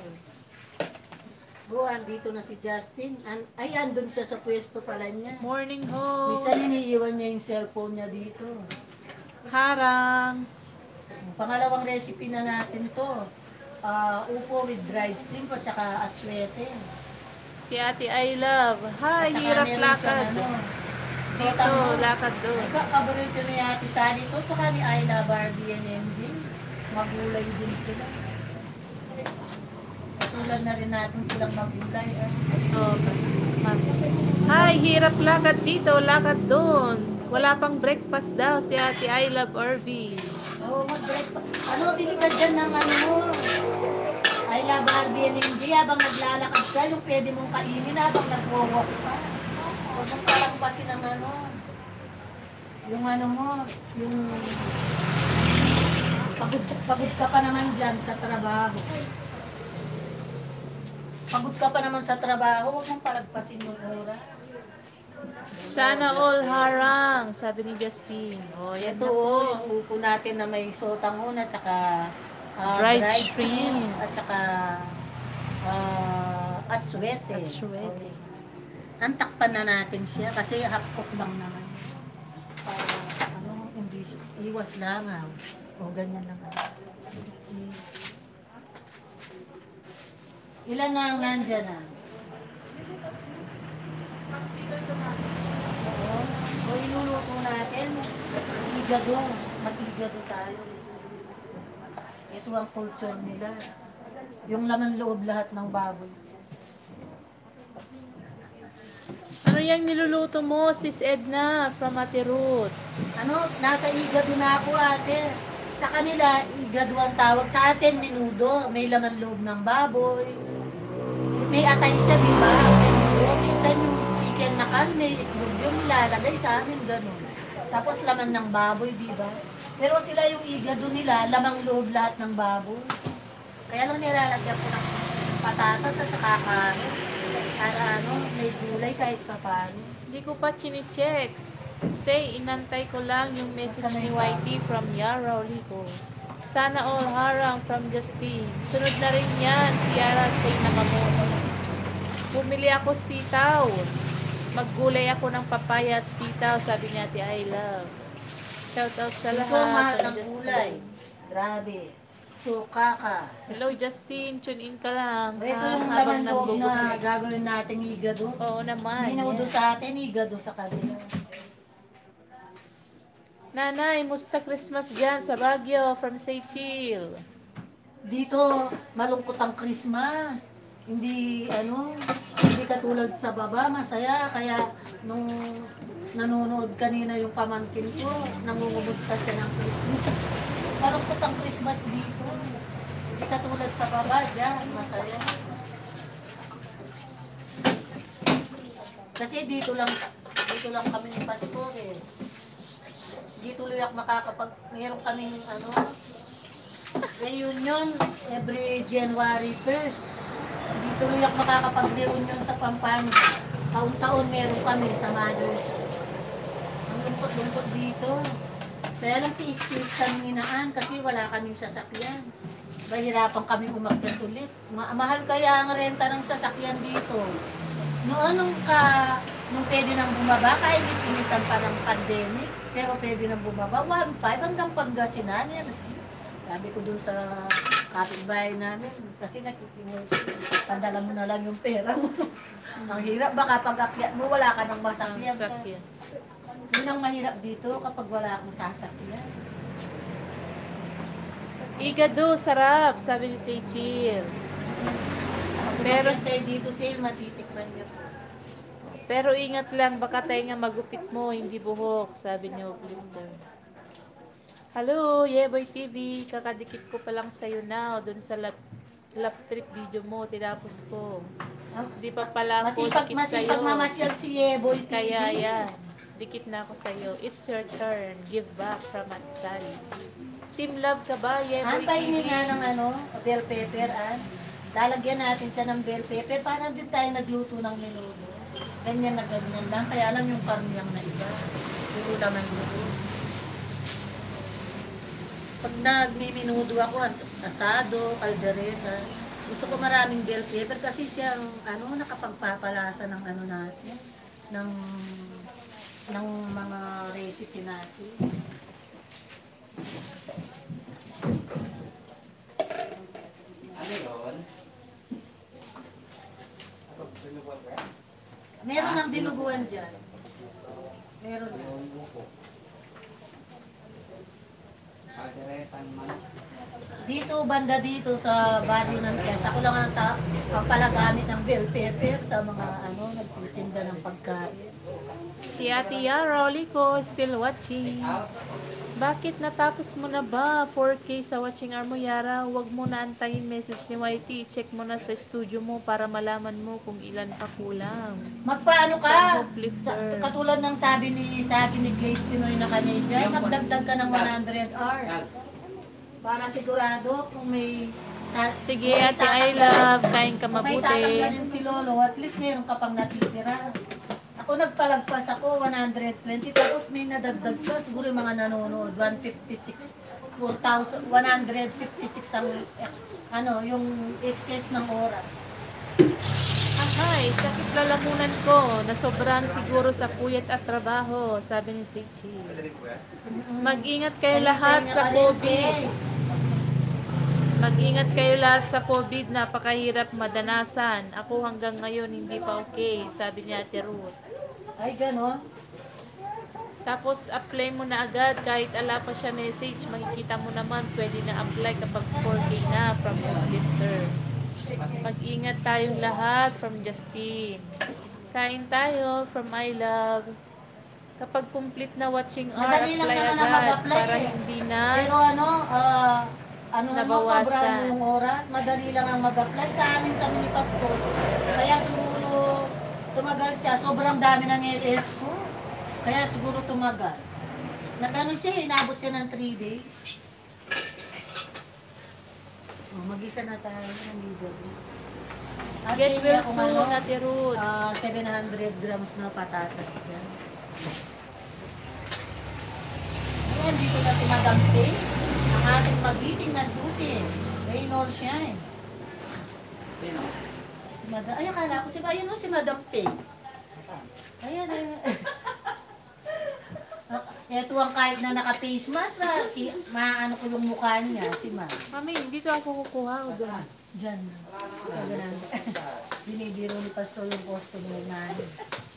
Andito na si Justin. Andun siya sa pwesto pala niya. Morning host. Minsan iniiwan niya yung cellphone niya dito. Harang. Pangalawang recipe na natin to. Upo with dried shrimp at saka atsuete. Si Ate I Love. Hi, hirap lakad. Dito, lakad doon. Paborito ni Ate Sally to, tsaka ni Ayla, Barbie and MJ. Magulay din sila. Tulad na rin natin silang magulay. Hi, hirap lakad dito, lakad doon. Wala pang breakfast daw si Ate I Love Barbie. Mag-breakfast. Bili ka dyan ng Ayla, Barbie and MJ. Habang naglalakad ka, yung pwede mong kainin habang nag-walk ka. Huwag mong kalangpasin ng yung Pagod ka pa naman dyan sa trabaho. Pagod ka pa naman sa trabaho, huwag mong palagpasin yung oras. Sana all harang, sabi ni Justine. Oh, yan Ito na po. yung upo natin na may sotang una, tsaka Dried dried shrimp. shrimp, at tsaka atsuete. Atsuete. Antakpan na natin siya kasi half cook lang naman. Para hindi iwas langaw. O ganyan lang. Ilan na ang nandyan na? Oo. O iluluto natin. Igado. Mag-igado tayo. Ito ang culture nila. Yung laman loob lahat ng baboy. Ano yung niluluto mo, Sis Edna, from Ate Ruth? Nasa igado na ako, ate. Sa kanila, igado ang tawag. Sa atin, menudo. May laman loob ng baboy. May atay siya, di ba? Minsan yung chicken na kalme, itlog yung nilalagay sa amin, ganun. Tapos laman ng baboy, di ba? Pero sila yung igado nila, lamang loob lahat ng baboy. Kaya lang nilalagyan ko ng patatas at saka kanin. Para may gulay kahit papano. Hindi ko pa chine-checks. Say, inantay ko lang yung message ni YT from Yara Olico. Sana all harang from Justine. Sunod na rin yan, si Yara say nakamono. Bumili ako sitaw. Maggulay ako ng papaya at sitaw, sabi niya Ate I love. Shout out sa Ito lahat. ang mahal from ng Justine. gulay. Grabe. Suka ka. Hello Justine, tune in ka lang. Ito ha, yung habang laman loob na nagbubukid. gagawin nating igado. Oo naman. Minudo yes. sa atin, igado sa kanila. Nanay, musta Christmas dyan sa Baguio from Say Chill? Dito, malungkot ang Christmas. Hindi katulad sa baba, masaya. Kaya nung nanonood kanina yung pamangkin ko, nangungumusta siya ng Christmas. Malungkot ang Christmas dito. Hindi katulad sa baba, dyan, masaya. Kasi dito lang kami ni Pastor eh. Di tuloy ako meron kaming reunion every January 1st. Di tuloy ako makakapag-reunion sa Pampanga. Taon-taon meron kami sa Mother's. Ang lungkot-lungkot dito. Kaya lang tiis-tiis kami ninaan kasi wala kaming sasakyan. Mahirapan kami umakyat ulit. Mahal kaya ang renta ng sasakyan dito. Nung pwede nang bumaba, kahit initan pa ng pandemic, pero pwede nang bumaba, 1.5 hanggang Pangasinan. Sabi ko dun sa kapitbahay namin, kasi padala mo na lang yung pera mo. Ang hirap, baka pag-akyat mo, wala ka ng masakyan. Sakyan. Yun ang mahirap dito kapag wala akong sasakyan. Igado, sarap, sabi ni Say Chill. Pero tayo dito sale, matitikman niyo. Pero ingat lang, baka tayo nga magupit mo, hindi buhok, sabi niyo, Glitter. Hello, Yeboy TV. Kakadikit ko pa lang sa'yo now, dun sa lap trip video mo, tinapos ko. Hindi pa pala ako dikit sa'yo. Masipag mamasyal si Yeboy TV. Kaya yan, dikit na ako sa'yo. It's your turn. Give back from Ate Sally. Team love ka ba, Yeboy TV? Painin nga ng bell pepper, lalagyan natin siya ng bell pepper. Parang din tayo nagluto ng menudo. Ganyan na ganyan lang. Kaya alam yung parmiyang na iba. Luto naman luto. Pag nagmiminudo ako, asado, caldereta, gusto ko maraming bell pepper kasi siyang nakapagpapalasa ng natin, ng mga recipe natin. Ano yun? Meron ng dinuguan dyan. Meron na. Kalderetan man. Dito, banda dito sa barrio ng Quezon, ako lang ang palagamit ng bell pepper sa mga nagtitinda ng pagkain. Si Ate Yara Olico still watching. Bakit natapos mo na ba 4K sa watching hour mo, Yara? Huwag mo na antayin message ni YT. Check mo na sa studio mo para malaman mo kung ilan pa kulang. Magpaano ka? Uplifter. Katulad ng sabi ni Glaze Pinoy na Canadian, magdagdag ka ng 100 hours. Para sigurado kung may... Sige, kung may Ate I tatanggalin- love. Kain ka Kung may mabuti. tatanggalin si Lolo, at least meron ka pang natitira. Ako nagpalagpas ako, 120. Tapos may nadagdag pa, siguro yung mga nanonood, 156. 156 ang, yung excess ng oras. Ahay, sakit lalamunan ko. Nasobrahan siguro sa puyat at trabaho, sabi ni Sichi. Mag-ingat kayo lahat sa COVID. Mag-ingat kayo lahat sa COVID. Napakahirap madanasan. Ako hanggang ngayon hindi pa okay, sabi niya Ate Ruth. Ay, gano'n? Tapos apply mo na agad kahit ala pa siya message. Makikita mo naman pwede na apply kapag 4K na from Uplifter. Mag-ingat tayong lahat from Justine. Kain tayo from I Love. Kapag complete na watching hour, Madali lang apply naman ang agad mag-apply para eh. hindi na Pero Nabawasan. sobrahan mo yung oras, madali lang ang mag-apply. Sa amin kami ni Pastor. Kaya siguro tumagal siya. Sobrang dami ng LS ko. Kaya siguro tumagal. Nag-ano siya, inabot siya ng 3 days. Mag-isa na tayo ng leader. get well soon, Ate Ruth. 700 grams na patatas yan. Ayan, dito na si Madam Pay. Ang ating magiting na sutin. Raynor siya eh. Sino? Ay, akala ko ayun o, si Madam Pay. Ayan, ayan. Ito ang kahit na naka-face mask na, maano ko yung mukha niya, si Ma. Mami, dito ako kukuha o doon. Diyan. Sa ganun. Binibiro ni Pastor yung customer namin.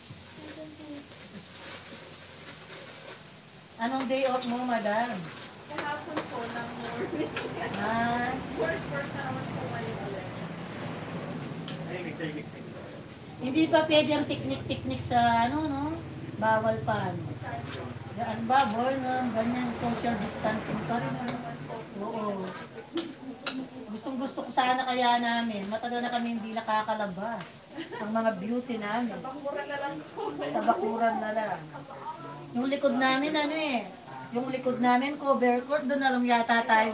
Anong day off mo, madam? Kahapon po ng morning. Ah, Work na naman po ngayon ulit. hindi pa pwede ang picnic sa no? Bawal pa. Ano ba, born ganyan, social distancing pa rin. Oo. Gustong-gusto ko sana kaya namin. Matagal na kami hindi nakakalabas. Ang mga beauty namin. Bakura na lang po. Tabakuran na lang. Yung likod namin, yung likod namin, cover court, doon na lang yata tayo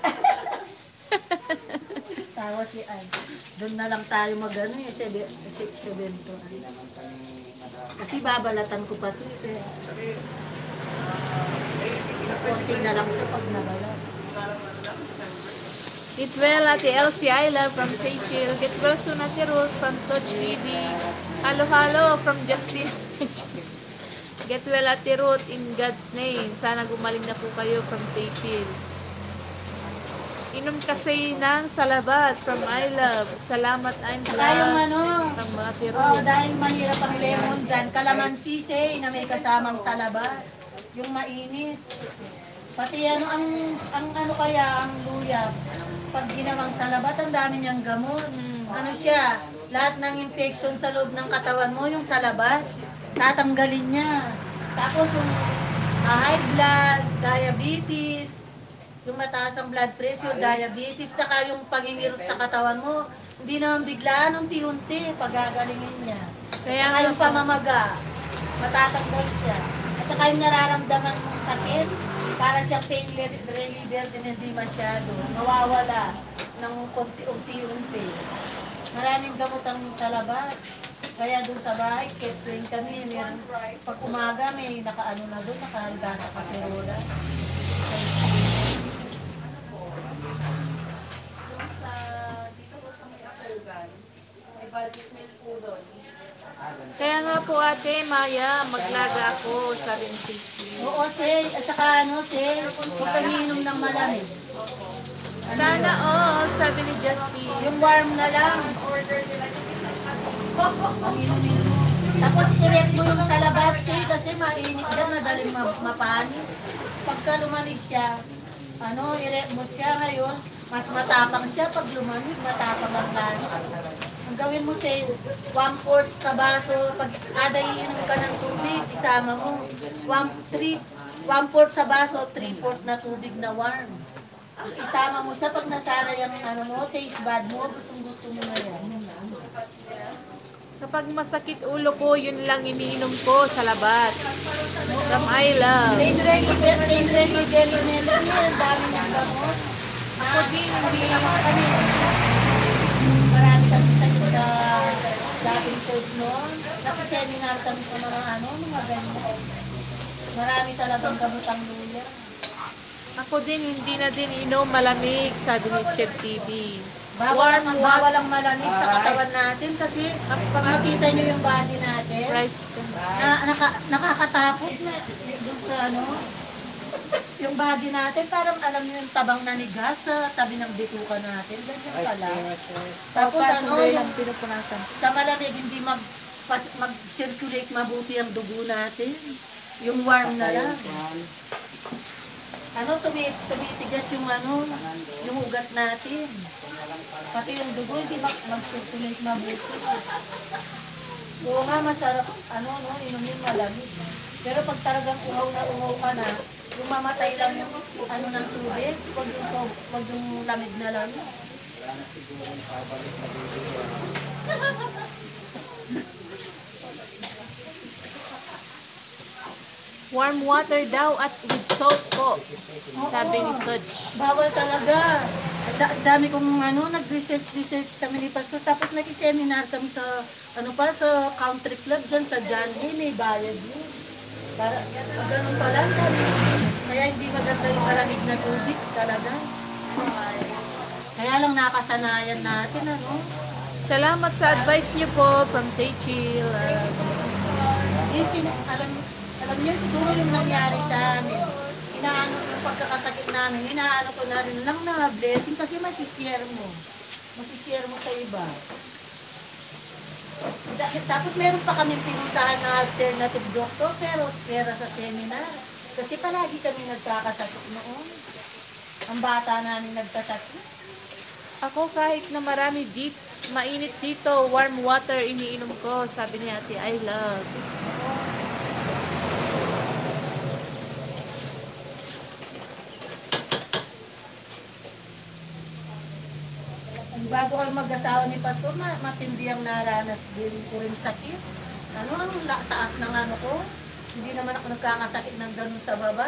tawa si Ann. Doon na lang tayo sebento. Kasi babalatan ko pati. Konti na lang siya pag nabalat. Get well, Ate Elsie Ayla from Seychelles. Get well soon, Ate Ruth from Soch TV. Halo from Justin. Get well, Ate Ruth, in God's name. Sana gumaling na po kayo from Seychelles. Inom kasi ng salabat from I Love. Salamat, I'm Saka yung glad. From mga Ruth. dahil mahirap ang lemon dyan, kalamansi na may kasamang salabat. Yung mainit. Pati ang luya. Pag ginawang salabat, ang dami niyang gamot. Ano siya, lahat ng infection sa loob ng katawan mo, yung salabat, tatanggalin niya. Tapos yung high blood, diabetes, yung mataas ang blood pressure, diabetes, saka yung pangingirot sa katawan mo, hindi naman biglaan, unti-unti, pagagalingin niya. Kaya Saka yung pamamaga, matatanggal siya. At saka yung nararamdaman mong sakit, para siyang pain reliever din, hindi masyado. Nawawala ng unti-unti. Maraming gamot ang salabat. Kaya doon sa bahay, ketwing kami. Pag umaga, may nakaano na doon, nakahanda sa kaserola. Dito ko sa may Akugan, may budget meal po doon. Kaya nga po Ate Maya, maglaga ako, sabi ni Sisi. Oo, at saka huwag kang iinom ng malamig. Sana all, sabi ni Justin. Yung warm na lang. Ang inumin mo. Tapos i-rep mo yung salabat, kasi mainit dyan, madaling mapanis. Pagka lumanig siya, i-rep mo siya ngayon, mas matapang siya pag lumanig, matapang ang lasa. Ang gawin mo 1/4 sa baso, pag iinom ka ng tubig, isama mo 1/4 sa baso, 3/4 na tubig na warm. Isama mo siya pag nasara yung taste bud mo, gustong gusto mo na yan. Kapag masakit ulo ko, yun lang iniinom ko sa labas. From I Love. Pain reliever nila yan. Dami ng gamot. Ako din, hindi Kami, marami kami sakit sa dating church noon. Naki-seminar kami sa mga mga ganyan. Marami talagang gamot ang luya. Ako din, hindi na din inom malamig, sabi ni Chef TV. Bawal Warm bawal ang malamig sa katawan natin kasi pag makita niyo yung body natin, rice. nakakatakot na dun sa yung body natin, parang alam niyo yung tabang nanigas sa tabi ng bituka natin, ganyan pala. Tapos yung pinupunasan. sa malamig hindi mag-circulate mabuti ang dugo natin. Yung warm na lang. Tumitigas yung yung ugat natin. Pati yung dugo hindi mag-circulate mabuti. Oo nga, masarap, inumin malamig. Pero pag talagang uhaw ka na, yung mamatay lang yung ng tubig, wag yung lamig na lang. Warm water daw at with salt po, sabi ni Soj. Bawal talaga. Ang dami kong nag-research kami ni Pastor. Tapos nag-seminar kami sa, sa country club dyan, sa John Hay, may bayad yun. Para, ganun pala, kaya hindi maganda yung malamig na tubig talaga. Kaya lang nakasanayan natin, Salamat sa advice niyo po from Seychil. Alam niyo, siguro yung nangyari sa amin, yung pagkakasakit namin, ko na rin lang na blessing kasi masishare mo. Masishare mo sa iba. Tapos meron pa kami pinuntahan na alternative doctor, pero pera sa seminar. Kasi palagi kami nagkakasakit noon. Ang bata namin nagkasakit. Ako kahit na marami mainit dito, warm water iniinom ko, sabi ni Ate I Love. Bago kayo mag-asawa ni Pastor, matindi ang naranas din ko rin sakit. Ang taas ng ko. Hindi naman ako nagkakasakit ng ganun sa baba.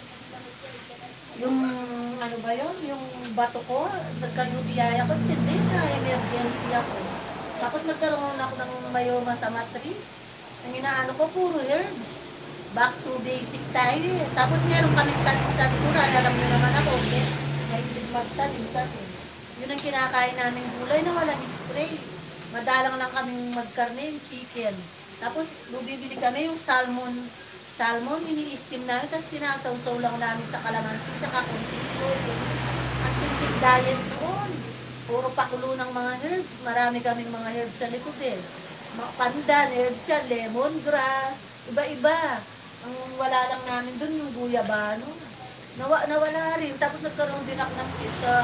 Yung yung bato ko, nagka-UTI ako, hindi na, emergency ako. Tapos nagkaroon ako ng myoma sa matrix. Ang ko, puro herbs. Back to basic tayo eh. Tapos meron kaming tanim sa likuran, alam mo naman ako, mahilig magtanim kasi. Yun ang kinakain namin gulay na walang spray. Madalang lang kaming magkarne, chicken. Tapos bibili kami yung salmon, ini-steam namin, tapos sinasawsaw lang namin sa kalamansi, saka konting soy. Ang tindig diet noon. Puro pakulo ng mga herbs. Marami kaming mga herbs sa likod eh. Pandan, herbs siya, lemongrass, iba-iba. Ang wala lang namin dun yung guyabano. Nawala rin. Tapos nagkaroon din ako ng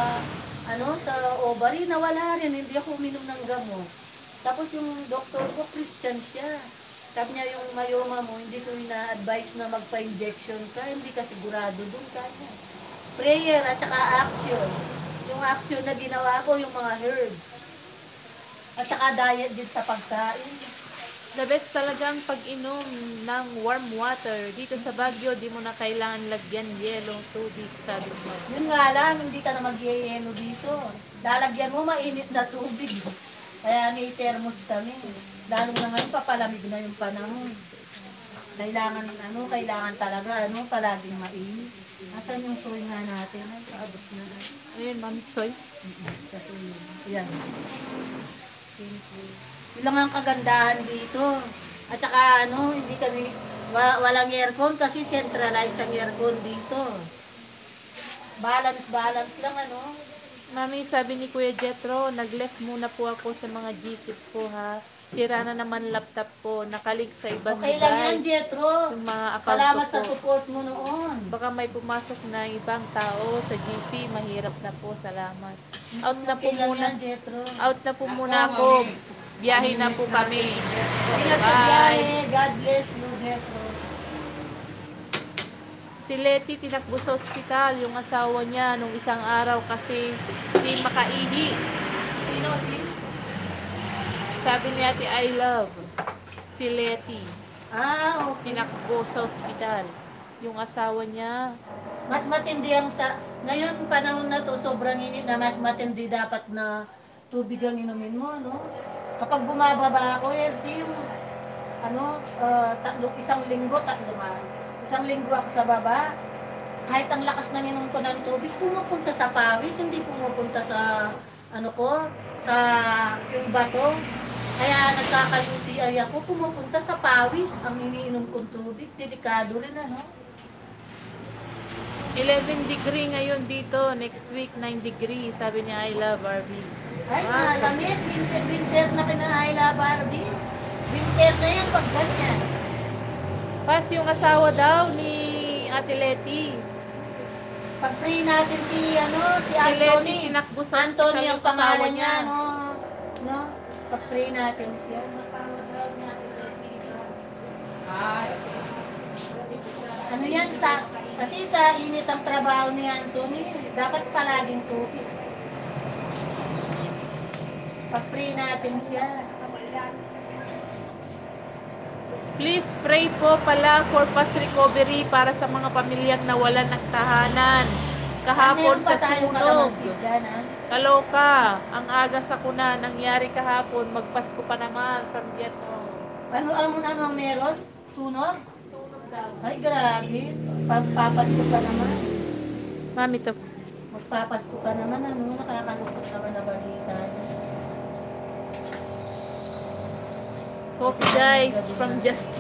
sa ovary, nawala rin. Hindi ako uminom ng gamot. Tapos yung doktor ko, Christian siya. Sabi niya, yung myoma mo, hindi ko ina-advise na magpa-injection ka. Hindi ka sigurado dun kanya. Prayer at saka action. Yung action na ginawa ko, yung mga herbs. At saka diet din sa pagkain. The best talagang pag-inom ng warm water. Dito sa Baguio, di mo na kailangan lagyan yelong tubig, sabi mo. Yun nga lang, hindi ka na mag-yelo dito. Lalagyan mo mainit na tubig. Kaya may thermos kami. Lalo na ngayon, papalamig na yung panahon. Kailangan talaga, palaging mainit. Asan yung soy nga natin? Paabot na. Ayun, Ma'am Soy. Kasi, yan. Thank you. Yun lang ang kagandahan dito. At saka hindi kami, walang aircon kasi centralized ang aircon dito. Balance lang Mami, sabi ni Kuya Jetro, nag-left muna po ako sa mga GCs ko ha. Sira na naman laptop ko, nakalig sa ibang Okay lang yan, Jetro. Yung mga account Salamat ko sa po. support mo noon. Baka may pumasok na ibang tao sa GC, mahirap na po, salamat. Out na po Okay lang muna. yan, Jetro. Out na po muna ako. Biyahe na po kami. Ingat sa biyahe. God bless you, Jetro. Si Letty tinakbo sa ospital, yung asawa niya, nung isang araw kasi hindi makaihi. Sino? Si Sabi ni Ate I love, si Letty, Ah, okay. tinakbo sa ospital. Yung asawa niya, Mas matindi ang sa... Ngayon, panahon na to, sobrang init na mas matindi dapat na tubig ang inumin mo, no? Kapag bumababa ako, Elsie, yung isang linggo, isang linggo ako sa baba, kahit ang lakas ng inom ko ng tubig, pumupunta sa pawis, hindi pumupunta sa, sa yung bato. Kaya nagkaka-UTI ako, pumupunta sa pawis ang iniinom kong tubig. Delikado rin, 11 degree ngayon dito, next week 9 degree, sabi niya I love RV. Ay, malamig. Winter na kinahayla, Barbie. Winter na yan pag ganyan. Pas yung asawa daw ni Ate Letty. Pag-pray natin si Si Letty, Anthony. tinakbo sa Anthony hospital ang yung asawa pangalan niya. niya, no? Pag-pray natin siya. Ay, Ano yan, kasi sa init ang trabaho ni Anthony, dapat palaging tubig. Pag-pray natin siya. Please pray po pala for fast recovery para sa mga pamilyang nawalan ng tahanan. Kahapon Meron sa pa tayong sunog. kalamansi dyan, Kaloka, ang aga sa kuna, nangyari kahapon, magpasko pa naman from Vietnam. Ano meron? Sunog? Sunog daw. Ay, grabe. Pagpapasko pa naman. Mami to. Magpapasko pa naman, nakakalungkot naman na balita. Coffee guys from Justin.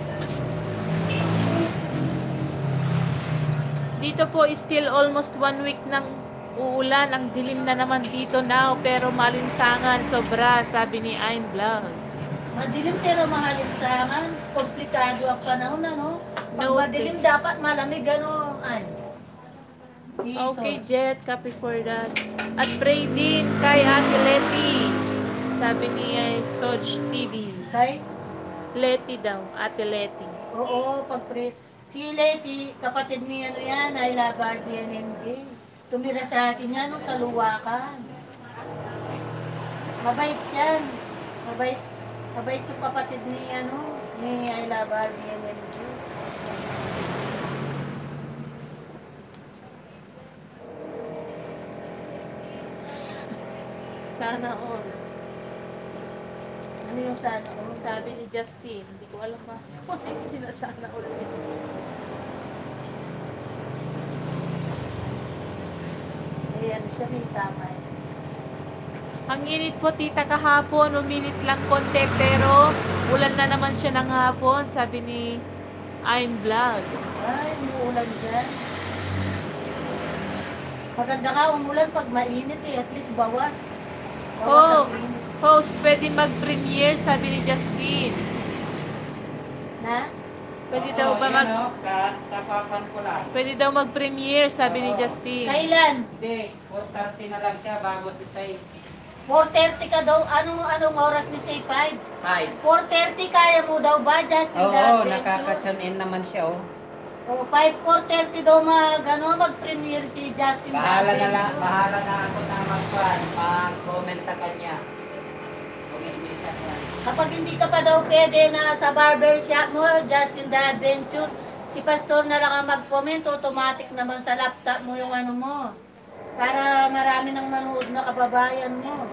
Dito po still almost 1 week ng uulan. Ang dilim na naman dito now, pero malinsangan sobra, sabi ni Ayn Vlog. Madilim pero mahalimsangan. Komplikado ang panahon, Pag No, madilim, dapat malamig, Ay. Jesus. Okay, Jet, copy for that. At pray din kay Ate Letty, sabi ni Soj TV. Kay? Letty daw, Ate Letty. Oo, pag-pray. Si Letty, kapatid ni yan, I love RDNMJ. Tumira sa akin yan, sa Luwakan. Mabait yan. Mabait yung kapatid ni, ni I love RDNMJ. Sana all. Ano yung sana? Sabi ni Justin, hindi ko alam ba kung ano yung sinasana ulit. Ayan, siya may tama. Ang init po tita kahapon, uminit lang konti pero ulan na naman siya ng hapon, sabi ni Ayn Vlog. Ay, umuulan dyan. Maganda nga umulan pag mainit at least bawas. Bawas Oh, ang init. host, pwede mag-premiere, sabi ni Justin. Na? Pwede daw ba mag... Kapapan ko lang. Pwede daw mag-premiere, sabi ni Justin. Kailan? Hindi, 4:30 na lang siya bago si Say. 4:30 ka daw. Anong oras ni say 5? 5. 4:30 kaya mo daw ba, Justin? Oo, nakaka-tune in naman siya, oh. O, 4:30 daw mag-premiere si Justin. Bahala na Adventure. bahala na ako na mag-comment sa kanya. Kung hindi siya yan. Kapag hindi ka pa daw pwede na sa barbershop mo, Justin the Adventure, si Pastor na lang ang mag-comment, automatic naman sa laptop mo yung mo. Para marami nang manood na kababayan mo.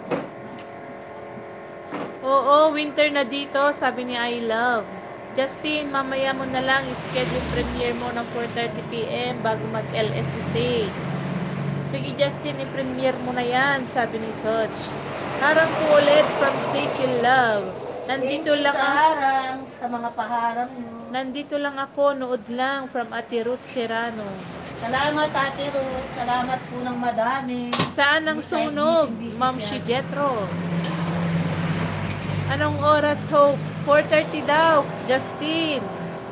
Oo, winter na dito, sabi ni I Love. Justin, mamaya mo na lang schedule premiere mo ng 4:30 PM bago mag-LSCC. Sige Justin, i-premiere mo na yan, sabi ni Soj. Harang po ulit from Seychelles Love. Nandito Thank you lang sa ang... harang, sa mga paharang mo. Nandito lang ako, nood lang from Ate Ruth Serrano. Salamat Ate Ruth, salamat po ng madami. Saan ang sunog? Busy Ma'am siya. si Jetro. Anong oras, Hope? 4:30 daw, Justin.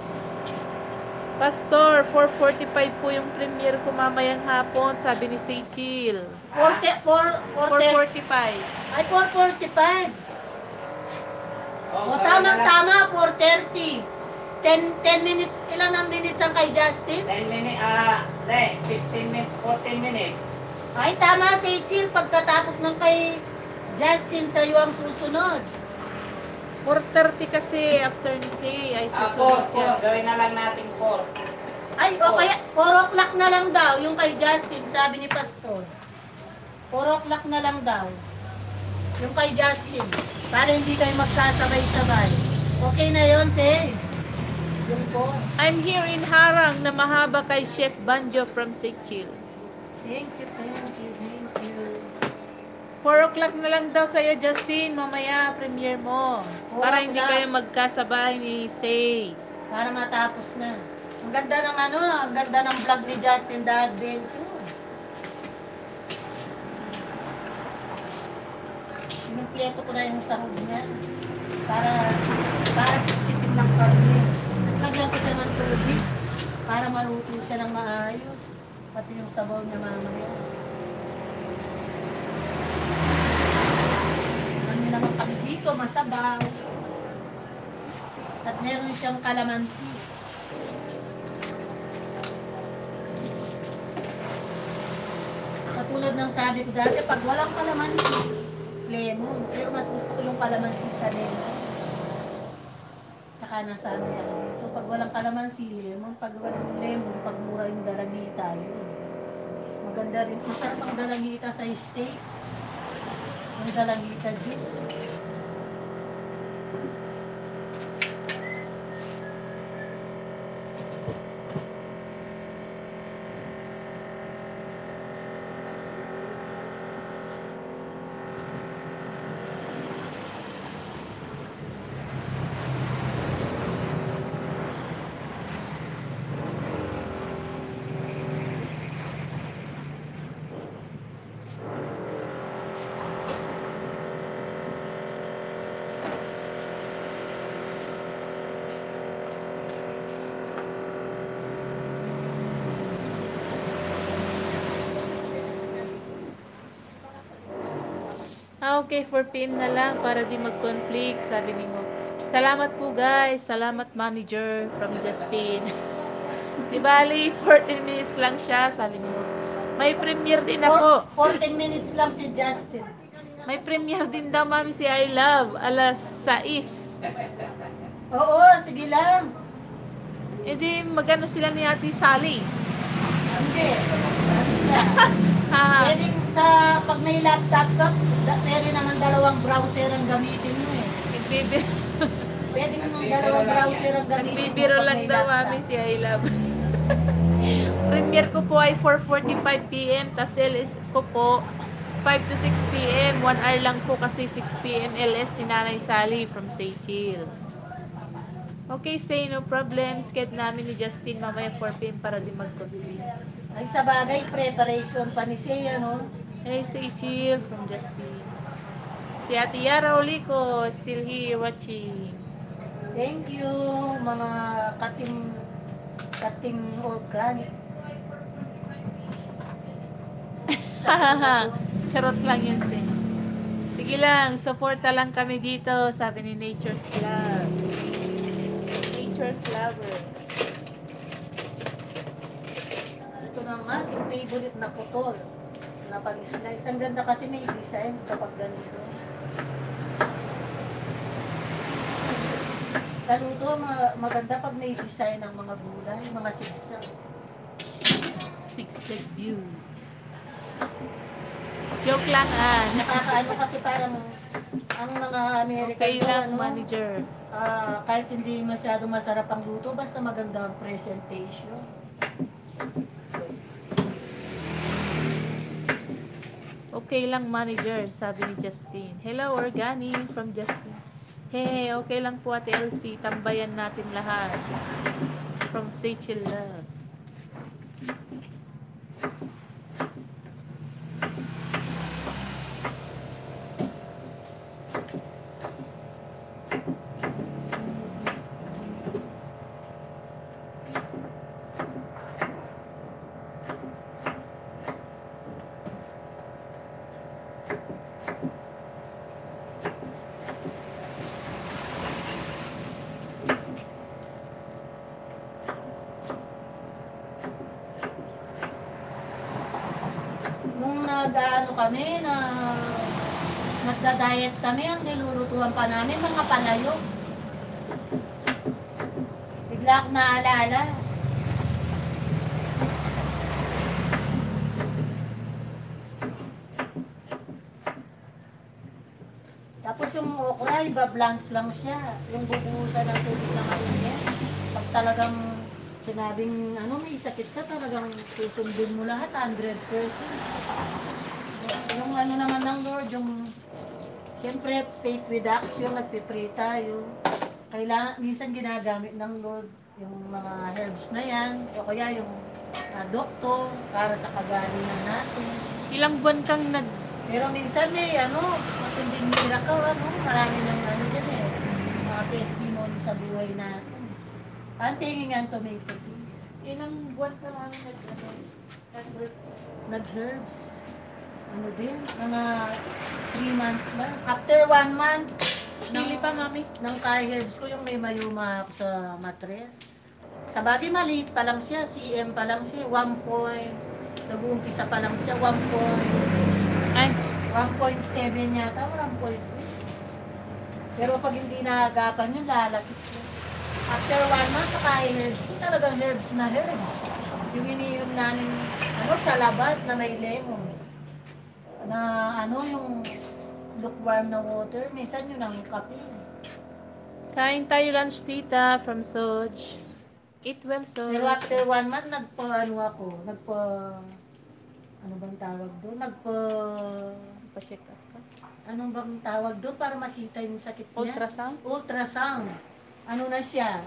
Pastor, 4:45 po yung premiere ko mamayang hapon, sabi ni Seychil. 4:45. Ay, 4:45. O, tamang-tama, 4:30. 10 minutes, ilan ang minutes ang kay Justin? 10 minutes, 15 minutes, 14 minutes. Ay, tama, Seychil, pagkatapos ng kay Justin, sa'yo ang susunod. 4:30 kasi after ni Say ay susunod 4, siya. gawin na lang natin 4. Ay, o kaya 4 o'clock na lang daw, yung kay Justin, sabi ni Pastor. 4 o'clock na lang daw. Yung kay Justin. Para hindi kayo magkasabay-sabay. Okay na yun, Say? Yung 4. I'm here in Harang na mahaba kay Chef Banjo from Sechil. Thank you, thank you, thank you. 4 o'clock na lang daw sa'yo, Justin. Mamaya, premiere mo. 4 Para hindi o'clock. kayo magkasabay ni Say. Para matapos na. Ang ganda ng ang ganda ng vlog ni Justin The Adventure. Sinumpleto ko na yung sahog niya. Para sipsipin ng karne. Tapos lagyan ko siya ng tubig. Para maluto siya ng maayos. Pati yung sabaw niya mamaya. Alam niyo naman kami dito, masabaw. At meron siyang kalamansi. Katulad ng sabi ko dati, pag walang kalamansi, lemon. Pero mas gusto ko yung kalamansi sa lemon. Tsaka nasabi ako dito, pag walang kalamansi, lemon. Pag walang lemon, pag mura yung dalagita yun. Maganda rin. Masarap ang dalagita sa steak. Yung dalagita juice. Okay, 4 PM na lang para di mag-conflict, sabi ni Ngo. Salamat po guys. Salamat manager from Justin. Di bali, 14 minutes lang siya, sabi ni Ngo. May premiere din ako. 14 minutes lang si Justin. May premiere din daw, mami, si I Love. Alas 6. Oo, sige lang. E di, magano sila ni Ate Sally. Hindi. Ano siya? Ha, Pwedeng sa pag may laptop ka, pwede naman dalawang browser ang gamitin mo eh. nagbibiro, Pwede naman dalawang browser ang gamitin mo. nagbibiro pag lang may daw, laptop. mami, si I Love. Premiere ko po ay 4:45 PM. Tas LS ko po 5 to 6 PM. 1 hour lang po kasi 6 PM LS ni Nanay Sally from Seychil. Okay, say no problem. Sked namin ni Justin mamaya 4 PM para di mag-conflict. Ay sa bagay, preparation pa ni Sia, no? Hey, Seychil from Justin. Si Ate Yara Olico still here watching. Thank you, mga kating organic. Charot lang yun, Say. Sige lang, supporta lang kami dito, sabi ni Nature's Love. Nature's Lover. Ito na nga, yung favorite na putol na pag-slice. Ang ganda kasi may design kapag ganito. Sa luto, maganda pag may design ng mga gulay, mga sigsag. Sigsag views. Joke lang, Ann. Nakakaano kasi parang ang mga American Okay doon, lang, ano, manager. kahit hindi masyado masarap ang luto, basta maganda ang presentation. Okay lang, manager, sabi ni Justin. Hello, Organi from Justin. Hey, okay lang po, Ate Elsie. Tambayan natin lahat. From Seychil Love. Nung nag-ano kami, nagda-diet kami, ang nilulutuan pa namin, mga palayok. Bigla akong naalala. Tapos yung okra, iba-blanch lang siya. Yung bubuhusan ng tubig na mainit. Pag talagang sinabing, may sakit ka, talagang susundin mo lahat, 100%. Yung naman ng Lord, yung siyempre, faith with action, nagpipray tayo. Kailangan, minsan ginagamit ng Lord yung mga herbs na yan, o kaya yung doktor, para sa kagalingan natin. Ilang buwan kang Pero minsan matinding miracle, marami ng dyan mga testimony sa buhay natin. Ang tingin nga tomato trees. ilang buwan ka namin Nag-herbs. Din, mga 3 months lang. After 1 month, Sili pa, mami. nang ka-herbs ko, yung may mayuma ako sa matres. Sa bagay, maliit pa lang siya. CM pa lang siya. 1 point. Nag-uumpisa pa lang siya. 1 point. Ay, 1.7 yata, 1.2. Pero pag hindi naagapan yun, lalaki siya. After 1 month, sa herbs, talagang herbs na herbs. Yung iniinom namin, sa labat na may lemon. Na yung lukewarm na water, minsan yun ang kape. kain tayo lunch, tita, from Soj. Eat well, Soj. Pero after 1 month, ano bang tawag doon? Pa-check up ka. Anong bang tawag doon para makita yung sakit niya? Ultrasound? Ultrasound. Ano na siya?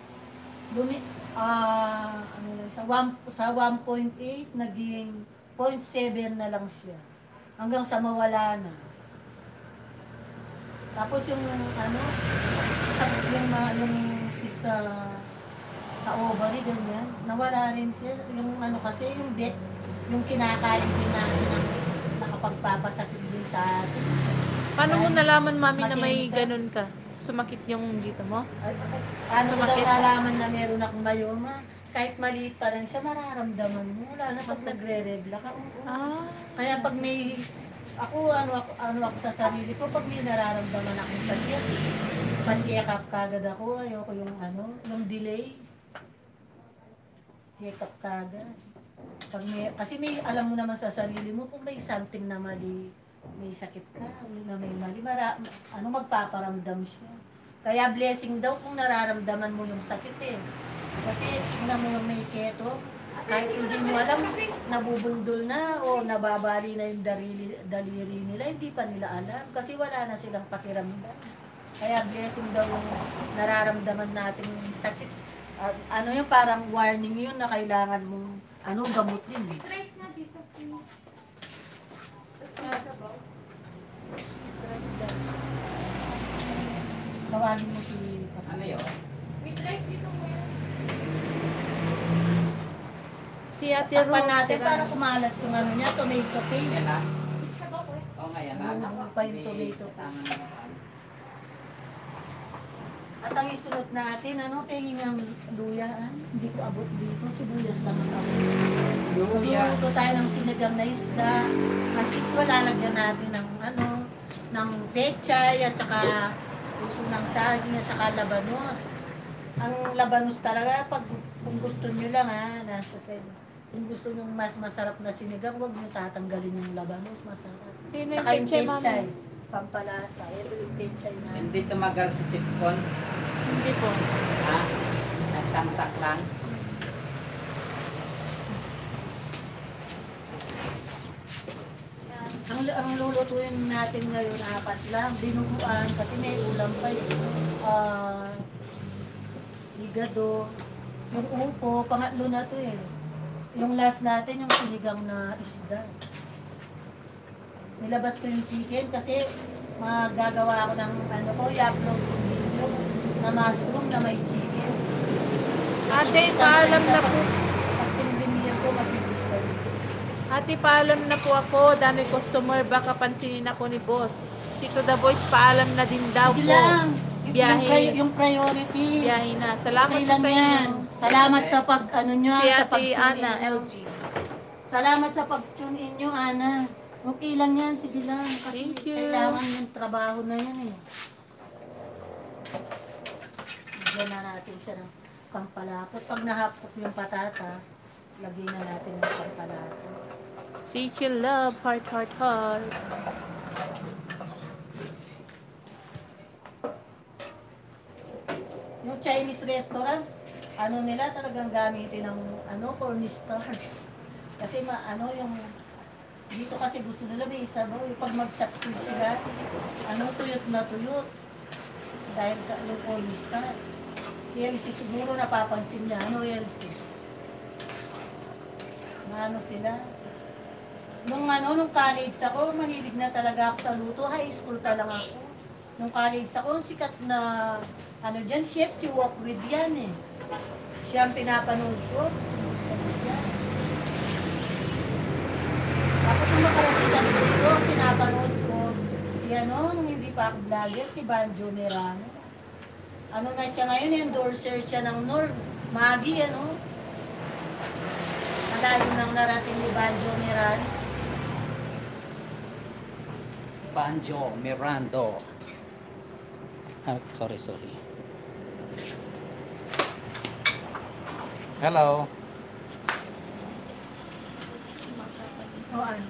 Sa 1.8, naging 0.7 na lang siya. Hanggang sa mawala na. Tapos yung sa ovary, ganyan, nawala rin siya. Yung kasi, yung kinakain din natin ang nakapagpapasakit din sa atin. Paano mo nalaman, mami, na may Makinig ka. ganun ka? Sumakit yung dito mo? Ano mo daw Sumakit. nalaman na meron akong mayoma? Kahit maliit pa rin siya, mararamdaman mo. Lalo na pag nagre-regla ka. Oo. Ah, Kaya pag may, ako sa sarili ko, pag may nararamdaman akong sakit, pa-check up kagad ako. Ayoko yung delay. Check up kagad. Kasi alam mo naman sa sarili mo, kung may something na mali, may sakit ka, na may mali, magpaparamdam siya. Kaya blessing daw kung nararamdaman mo yung sakit Kasi mo yung may keto, kahit hindi mo alam, nabubundol na o nababali na yung daliri nila, hindi pa nila alam kasi wala na silang pakiramdam. Kaya blessing daw yung nararamdaman natin yung sakit. Yung parang warning yun na kailangan mong gamutin. Trace na dito. Tawagin mo si Ano Pastor. yun? May trace dito mo yan. si Ate Ru. Takpan natin para kumalat yung tomato Yan paste. na? Sa bako eh. Oo nga, yan na. Bubuo pa yung tomato Kasama paste. na. At ang isunod natin, penging ng luyaan. Hindi ko abot dito, sibuyas lang ang abot. Luya. Luluto tayo ng sinigang na isda. As usual, lalagyan natin ng pechay at saka puso ng saging at saka labanos. Ang labanos talaga, kung gusto nyo lang kung gusto nyo mas masarap na sinigang, huwag nyo tatanggalin yung labanos, masarap. Yun Tsaka yung pechay, pechay, mami. pampalasa. Ito yung pechay na. Hindi tumagal sa sipon. Hindi po. Ha? Nagtangsak lang. Ang lulutuin natin ngayon, 4 lang. Dinuguan, kasi may ulam pa higado, yung upo, pangatlo na to Yung last natin, yung sinigang na isda. Nilabas ko yung chicken kasi magagawa ako ng i-upload yung video na mushroom na may chicken. Ate, paalam na po. Pag pinremiere ko, magbibigay. Ate, paalam na po ako. Dami customer. Baka pansinin ako ni boss. Si To The Boys, paalam na din daw Sige po. lang. Biyahe. Yung priority. Biyahe na. Salamat Okay po lang sa yan. inyo. Salamat sa nyo, Si sa Ate pag-tune Ana, in nyo. LG. Salamat sa pag-tune in nyo, Ana. Okay lang yan, sige lang. Kasi Thank you. kailangan yung trabaho na yan eh. Bigyan na natin siya ng pampalapot. Pag nahapot yung patatas, lagyan na natin ng pampalapot. CJ Love, heart, heart, heart. Yung Chinese restaurant, ano nila talagang gamitin ng cornstarch. Kasi yung dito kasi gusto nila may isabaw. Pag mag-chop suey sila, tuyot na tuyot. Dahil sa cornstarch. Si Elsie siguro napapansin niya, Elsie? Sila? Nung college ako, mahilig na talaga ako sa luto. High school pa lang ako. Nung college ako, sikat na, chef, si Walk With yan eh. Siya ang pinapanood ko. Gusto ko siya. Tapos nung makarating kami dito, ang pinapanood ko, nung hindi pa ako vlogger, si Banjo Merano. Na siya ngayon, endorser siya ng North. Maggie, Malayo nang narating ni Banjo Merano. Banjo Mirando. Sorry. Hello. O ano?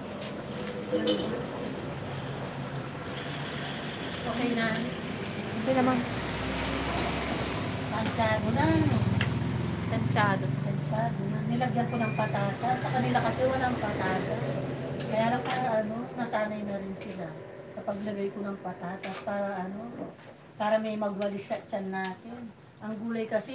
Okay na. Okay naman. Tansyado na. Tansyado. Tansyado na. Nilagyan ko ng patatas. Sa kanila kasi walang patatas. Kaya lang nasanay na rin sila. Kapag lagay ko ng patatas para may magwalis sa tiyan natin. Ang gulay kasi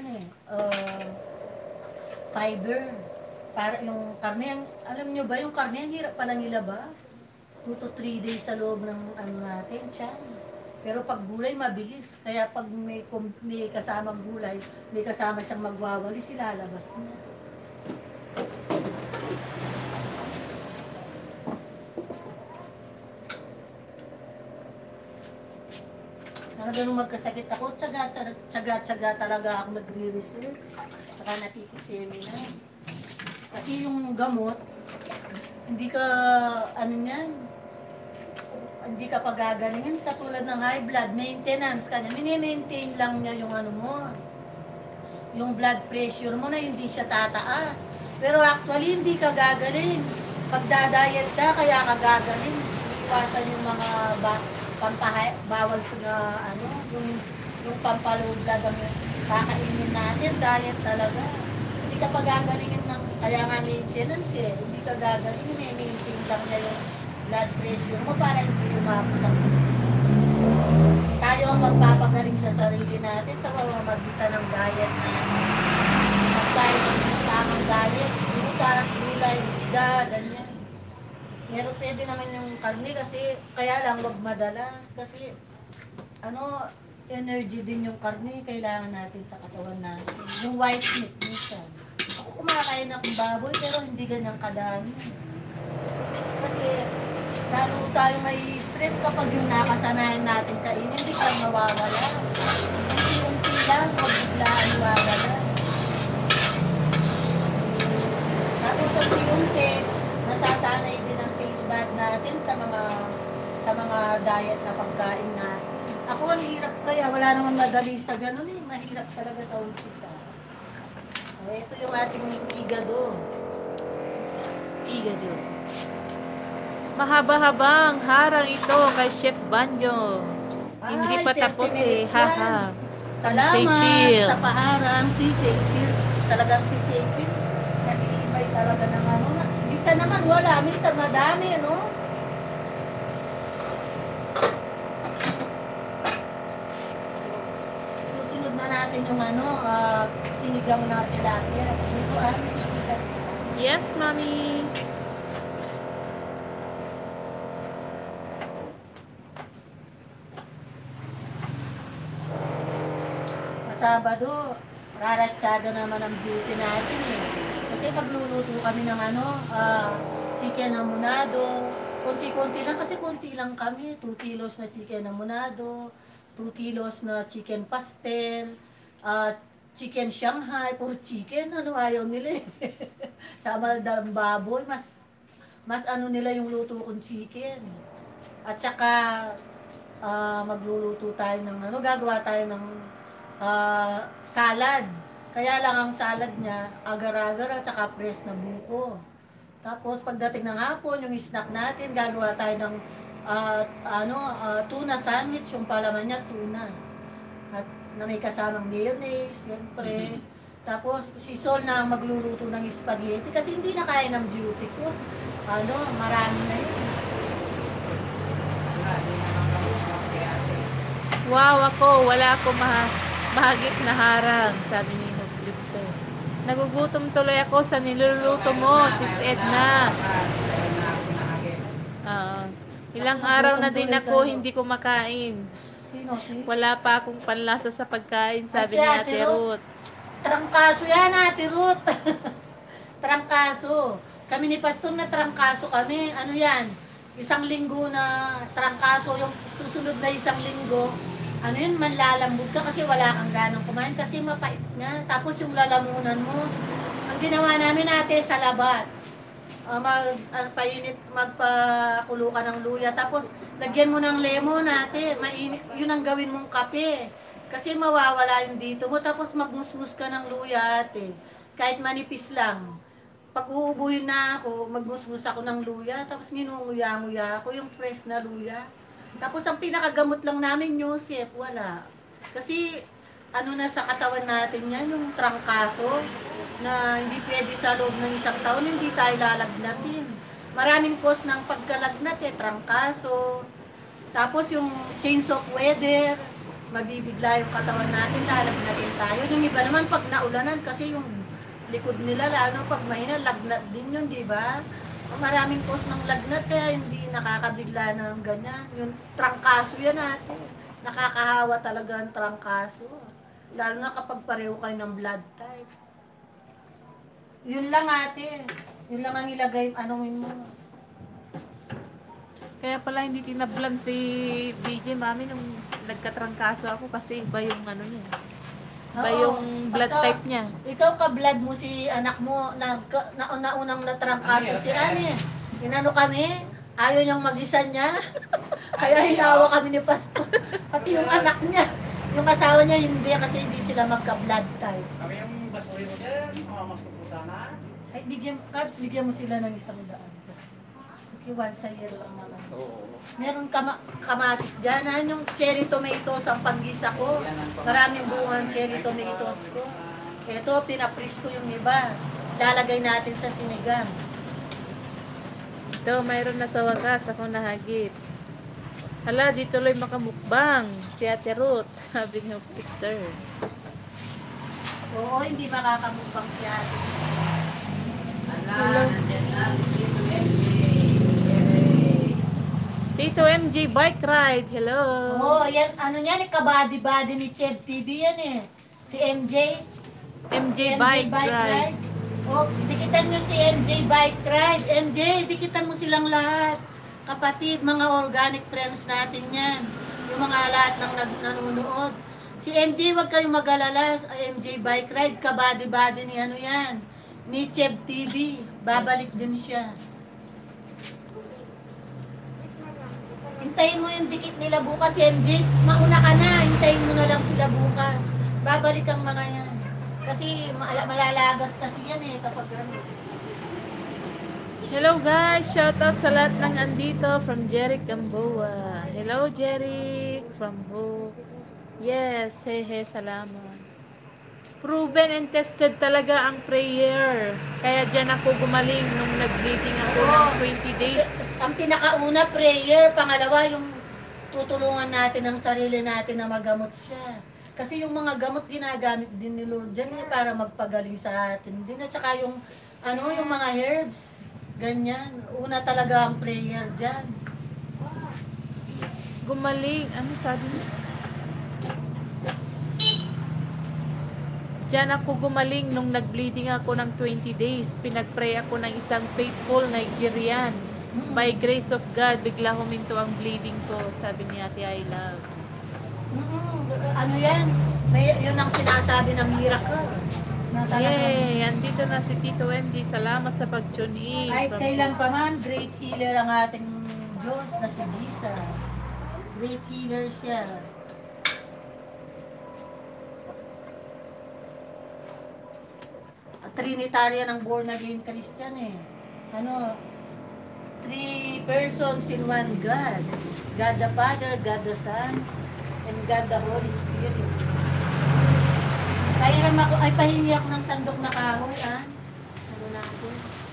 fiber. Para yung karne, alam nyo ba, yung karne, ang hirap palang ilabas. 2 to 3 days sa loob ng natin, tiyan. Pero pag gulay, mabilis. Kaya pag may kasamang gulay, may kasama siyang magwawalis, ilalabas niya. Nung magkasakit ako, tsaga talaga ako nagre-research. Saka nakikiseminar. Kasi yung gamot, hindi ka, hindi ka pagagalingin. Katulad ng high blood, maintenance ka niya. Mini-maintain lang niya yung yung blood pressure mo na hindi siya tataas. Pero actually, hindi ka gagaling. Pag dadayet ka, kaya ka gagaling. Iwasan yung mga bawal sa yung pampalow blood ang kakainin natin, diet talaga. Hindi ka pagagalingin ng, kaya nga maintenance hindi ka gagalingin maintain lang niya yung blood pressure mo para hindi lumapot ang tayo ang magpapagaling sa sarili natin sa pamamagitan ng diet natin. Pagkain ng tamang diet, butas, gulay, isda, ganyan. Meron pwede naman yung karne kasi, kaya lang wag madalas. Kasi, energy din yung karne, kailangan natin sa katawan natin. Yung white meat, minsan. Ako kumakain ng baboy, pero hindi ganyang kadami. Kasi, lalo tayo may stress kapag yung nakasanayan natin kainin, hindi tayo mawawala. Unti-unti lang, huwag biglaan mawawala. Tapos unti-unti, nasasanay din ang taste bud natin sa mga diet na pagkain natin. Ako ang hirap kaya, wala naman madali sa ganun mahirap talaga sa umpisa. Ito yung ating igado. Yes, igado. Mahaba-habang harang ito kay Chef Banjo. Hindi pa 30 tapos minutes haha. yan. Salamat sa paharang, si Seichir. Talagang si Seichir, nag-iibay talaga ng minsan naman wala, minsan madami, Susunod na natin yung sinigang na tilapia. Dito nakikita. Yes, Mommy. Sa Sabado, raratsado naman ang beauty natin Kasi magluluto kami ng chicken amunado. Konti-konti lang kasi konti lang kami. 2 kilos na chicken amunado, 2 kilos na chicken pastel, chicken Shanghai, puro chicken, ayaw nila Sa maldang baboy, mas mas ano nila yung luto kong chicken. At saka, magluluto tayo ng ano, gagawa tayo ng salad. Kaya lang ang salad niya, agar-agar at saka press na buko. Tapos pagdating ng hapon, yung snack natin, gagawa tayo ng tuna sandwich, yung palaman niya, tuna. At na may kasamang mayonnaise, siyempre. Tapos si Sol na magluluto ng spaghetti kasi hindi na kaya ng beauty ko. Marami na yun. Wow, ako, wala ako mahagip na harang, sabi ni Hopelito. Nagugutom tuloy ako sa niluluto mo, sis Edna. Ilang araw na din ako hindi kumakain. Sino si? Wala pa akong panlasa sa pagkain, sabi ni Ate Ruth. Trangkaso yan, Ate Ruth. Trangkaso. Kami ni Pastor na trangkaso kami. Ano yan? Isang linggo na trangkaso. Yung susunod na isang linggo, ano yun, manlalambog ka kasi wala kang ganang kumain kasi mapait nga. Tapos yung lalamunan mo, ang ginawa namin natin sa labat. Magpakulo ka ng luya. Tapos, lagyan mo ng lemon natin. Mainit, yun ang gawin mong kape. Kasi mawawala yung dito mo. Tapos, magmusmus ka ng luya ate. Kahit manipis lang. Pag uubuhin na ako, magmusmus ako ng luya. Tapos, nginunguya-nguya ako yung fresh na luya. Tapos, ang pinakagamot lang namin, Yosef, wala. Kasi, na sa katawan natin yan, yung trangkaso na hindi pwede sa loob ng isang taon, hindi tayo lalagnatin. Maraming cause ng pagkalagnat trangkaso. Tapos yung change of weather, mabibigla yung katawan natin, lalagnatin tayo. Yung iba naman pag naulanan, kasi yung likod nila, lalo pag mahina, lagnat din yun, di ba? Maraming cause ng lagnat, kaya hindi nakakabigla ng ganyan. Yung trangkaso yan natin. Nakakahawa talaga ang trangkaso. Lalo na kapag pareho kayo ng blood type. Yun lang ate. Yun lang ang ilagay, mo. Kaya pala hindi tinablan si BJ, mami, nung nagkatrangkaso ako kasi iba yung niya. Iba Oo. yung blood Pagka type niya. Ikaw ka-blood mo si anak mo, naunang natrangkaso si Ani. Inano kami, ayaw niyang magisan niya. Kaya hinawa kami ni Pastor. Pati yung anak niya. Yung asawa niya hindi kasi hindi sila magka-blood type. Kami yung basuri mo dyan, mamamas ko po sana. Ay, bigyan mo sila ng 100. Sige, once a year lang naman. Oo. Meron kamatis dyan. Yung cherry tomatoes ang panggisa ko. Maraming bungang cherry tomatoes ko. Ito, pinapris ko yung iba. Lalagay natin sa sinigang. Ito, mayroon na sa wakas ako nahagip. Hala, di tuloy makamukbang si Ate Ruth, sabi ni Peter. Oo, hindi makakamukbang si ate. Hello. Tito MJ Bike Ride, hello. Oo, yan, kabady-body ni Ched TV yan eh. Si MJ. MJ Bike Ride. Oh, dikitan nyo si MJ Bike Ride. MJ, dikitan mo silang lahat. Kapatid, mga organic friends natin yan. Yung mga lahat ng nanonood. Si MJ, wag kayong mag-alala. MJ Bike Ride, kabady-body ni yan. Ni Cheb TV. Babalik din siya. Hintayin mo yung dikit nila bukas, MJ. Mauna ka na. Hintayin mo na lang sila bukas. Babalik ang mga yan. Kasi malalagas kasi yan kapag Hello guys, shoutout sa lahat ng andito from Jeric Gamboa. Hello Jeric from Hope. Yes, hehe, salamat. Proven and tested talaga ang prayer. Kaya dyan ako gumaling nung nag-bleeding ako ng 20 days. Ang pinakauna, prayer. Pangalawa, yung tutulungan natin ang sarili natin na magamot siya. Kasi yung mga gamot ginagamit din ni Lord dyan para magpagaling sa atin din. At saka yung, yung mga herbs. Ganyan. Una talaga ang prayer dyan. Gumaling, ano sabi niya? Diyan ako gumaling nung nag-bleeding ako ng 20 days. Pinag-pray ako ng isang faithful Nigerian. By grace of God, bigla huminto ang bleeding ko, sabi ni Ate I Love. Ano yan? Yun ang sinasabi ng miracle. Na talagang Yay! Andito na si Tito MD. Salamat sa pag-tune in. kahit kailan pa man, great healer ang ating Diyos na si Jesus. Great healer siya. Trinitarian ang born again Christian eh. Ano, three persons in one God. God the Father, God the Son, and God the Holy Spirit. Kaya naman ako, ay pahingi ako ng sandok na kahoy, ah. Ano na ako?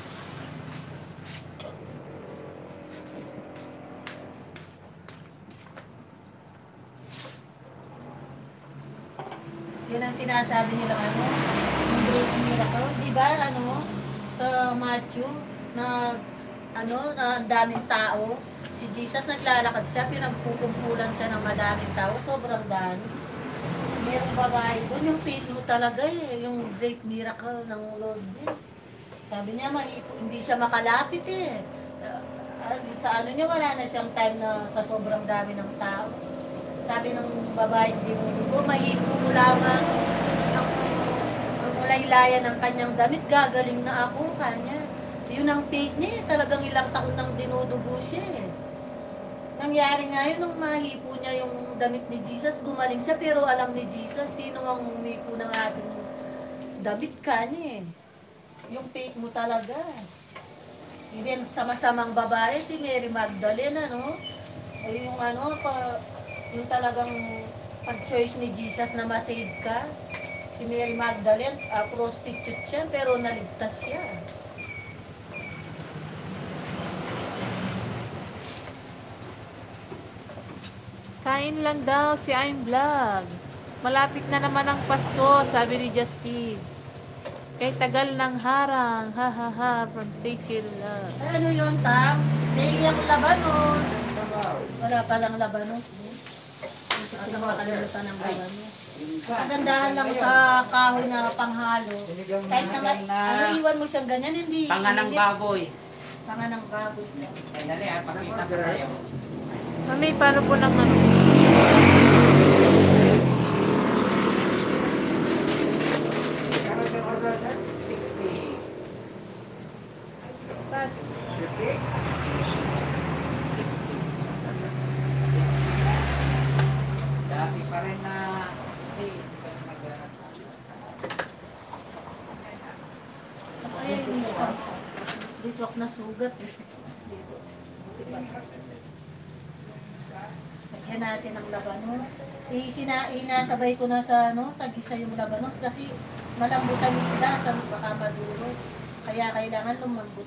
Yun ang sinasabi nila ano, yung great miracle. Di ba, ano, sa Matthew, na, ano, na ang daming tao, si Jesus naglalakad siya, pinagkukumpulan siya ng madaming tao, sobrang dami. Merong babae doon, yung faith mo talaga eh, yung great miracle ng Lord eh. Sabi niya, hindi siya makalapit eh. Sa ano niya, wala na siyang time na sa sobrang dami ng tao. Sabi ng babae, hindi mo dugo, mahipo mo lamang ang laylayan ng kanyang damit, gagaling na ako kanya. Yun ang faith niya eh, talagang ilang taon nang dinudugo siya eh. Nangyari nga yun, nung mahipo niya yung damit ni Jesus, gumaling siya, pero alam ni Jesus, sino ang humipo ng ating damit kanya eh. Yung faith mo talaga. Even sama-samang babae, si Mary Magdalene, ano, ay yung ano, yung talagang pag-choice ni Jesus na masave ka. Si Mary Magdalene, prostitute siya, pero naligtas siya. Kain lang daw si I'm Vlog. Malapit na naman ang Pasko, sabi ni Justin. Kay tagal ng harang, ha ha ha, from Seychelles Love. Ay, ano yun, Tam? Nahingi ako labanos. Wala palang labanos. Hindi ko makalimutan ng labanos. Kagandahan lang sa kahoy na panghalo. Kahit na, ano, iwan mo siyang ganyan, hindi. Panga ng baboy. Panga ng baboy. Ay, dali, pakita ko tayo. Mami, paano po lang ano? Dati pa rin na Sa kaya yung isang dito ako nasugat. Dito. Lagyan natin ang labanos. Inasabay ko na sa, ano, sa gisa yung labanos kasi malambutan yung sila sa baka maduro. Kaya kailangan lumambot.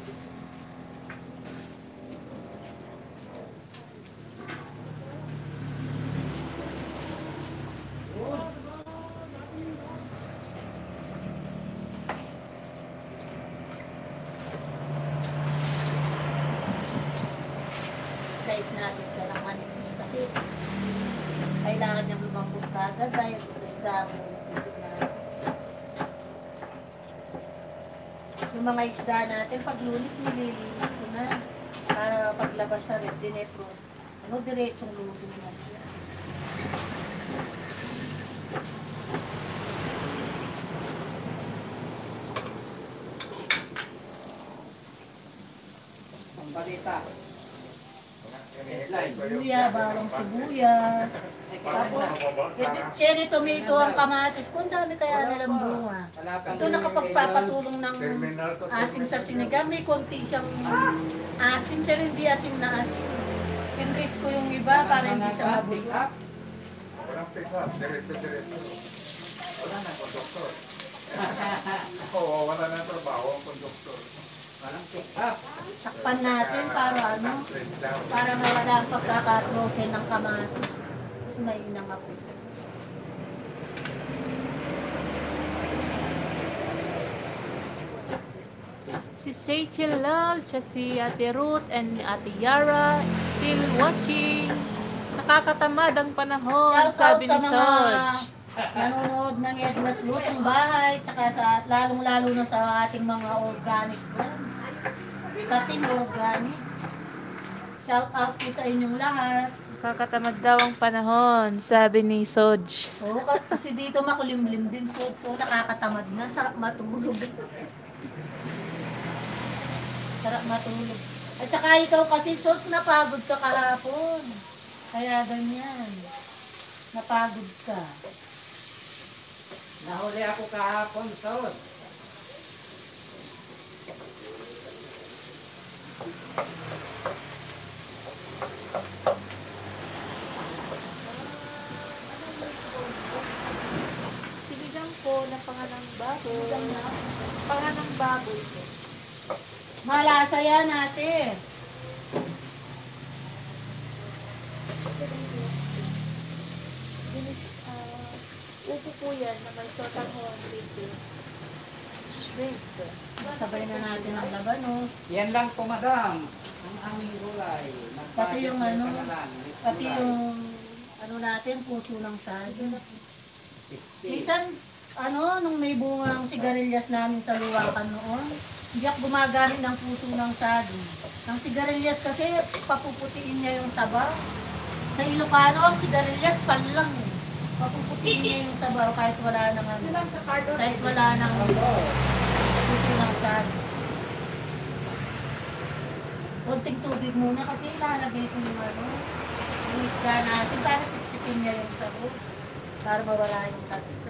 Slice natin siya ng manipis kasi kailangan niyang lumambot kagad dahil isda mo. Yung mga isda natin, pag lunis, nililinis ko na para paglabas sa red dinepro, ano, diretsong luto na siya. ang balita. Luya, bawang sibuyas. Tapos, cherry tomato ang kamatis. Kung dami kaya nilang bunga. Ito nakapagpapatulong ng asim sa sinigang. May konti siyang asim, pero hindi asim na asim. Pinris ko yung iba para hindi siya mabulo. Walang pick up, diretso-diretso. Wala na konduktor. Oo, wala na trabaho ang konduktor. Walang pick up. Takpan natin para ano, para mawala ang pagkakatrosen ng kamatis. Tapos may inang apo. Si Seychelles Love, siya si Ate Ruth and Ate Yara still watching. Nakakatamad ang panahon, Shout out sabi sa ni mga Soj. nanonood ng Edna's Lutong Bahay, tsaka sa lalong-lalo na sa ating mga organic brands. Kating organic. Shout out po sa inyong lahat. Kakatamad daw ang panahon, sabi ni Soj. Oo, kasi dito makulimlim din. So nakakatamad na. Sarap matulog. Sarap matulog. At saka ikaw kasi, Sots, napagod ka kahapon. Kaya ganyan. Napagod ka. Nahuli ako kahapon, Sos. Sinigang po na panganang baboy. Panganang baboy po. Malasa yan, ate. Upo po yan na may sotanghon dito. Shrimp. Sabay na natin ang labanos. Yan lang po, madam. Ang aming gulay. Pati yung ano, Nagpapit ka na lang. pati Gulay. yung ano natin, puso ng saging. 60. Minsan, nung may bungang sigarilyas namin sa luwakan noon, hindi ako gumagamit ng puso ng saging. Ang sigarilyas kasi, papuputiin niya yung sabaw. Sa Ilocano, ang sigarilyas panlang eh. Papuputiin niya yung sabaw kahit wala nang ano. Kahit wala nang puso ng saging. Konting tubig muna kasi ilalagay ko yung isda natin para sipsipin niya yung sabaw. Para mawala yung tagsa.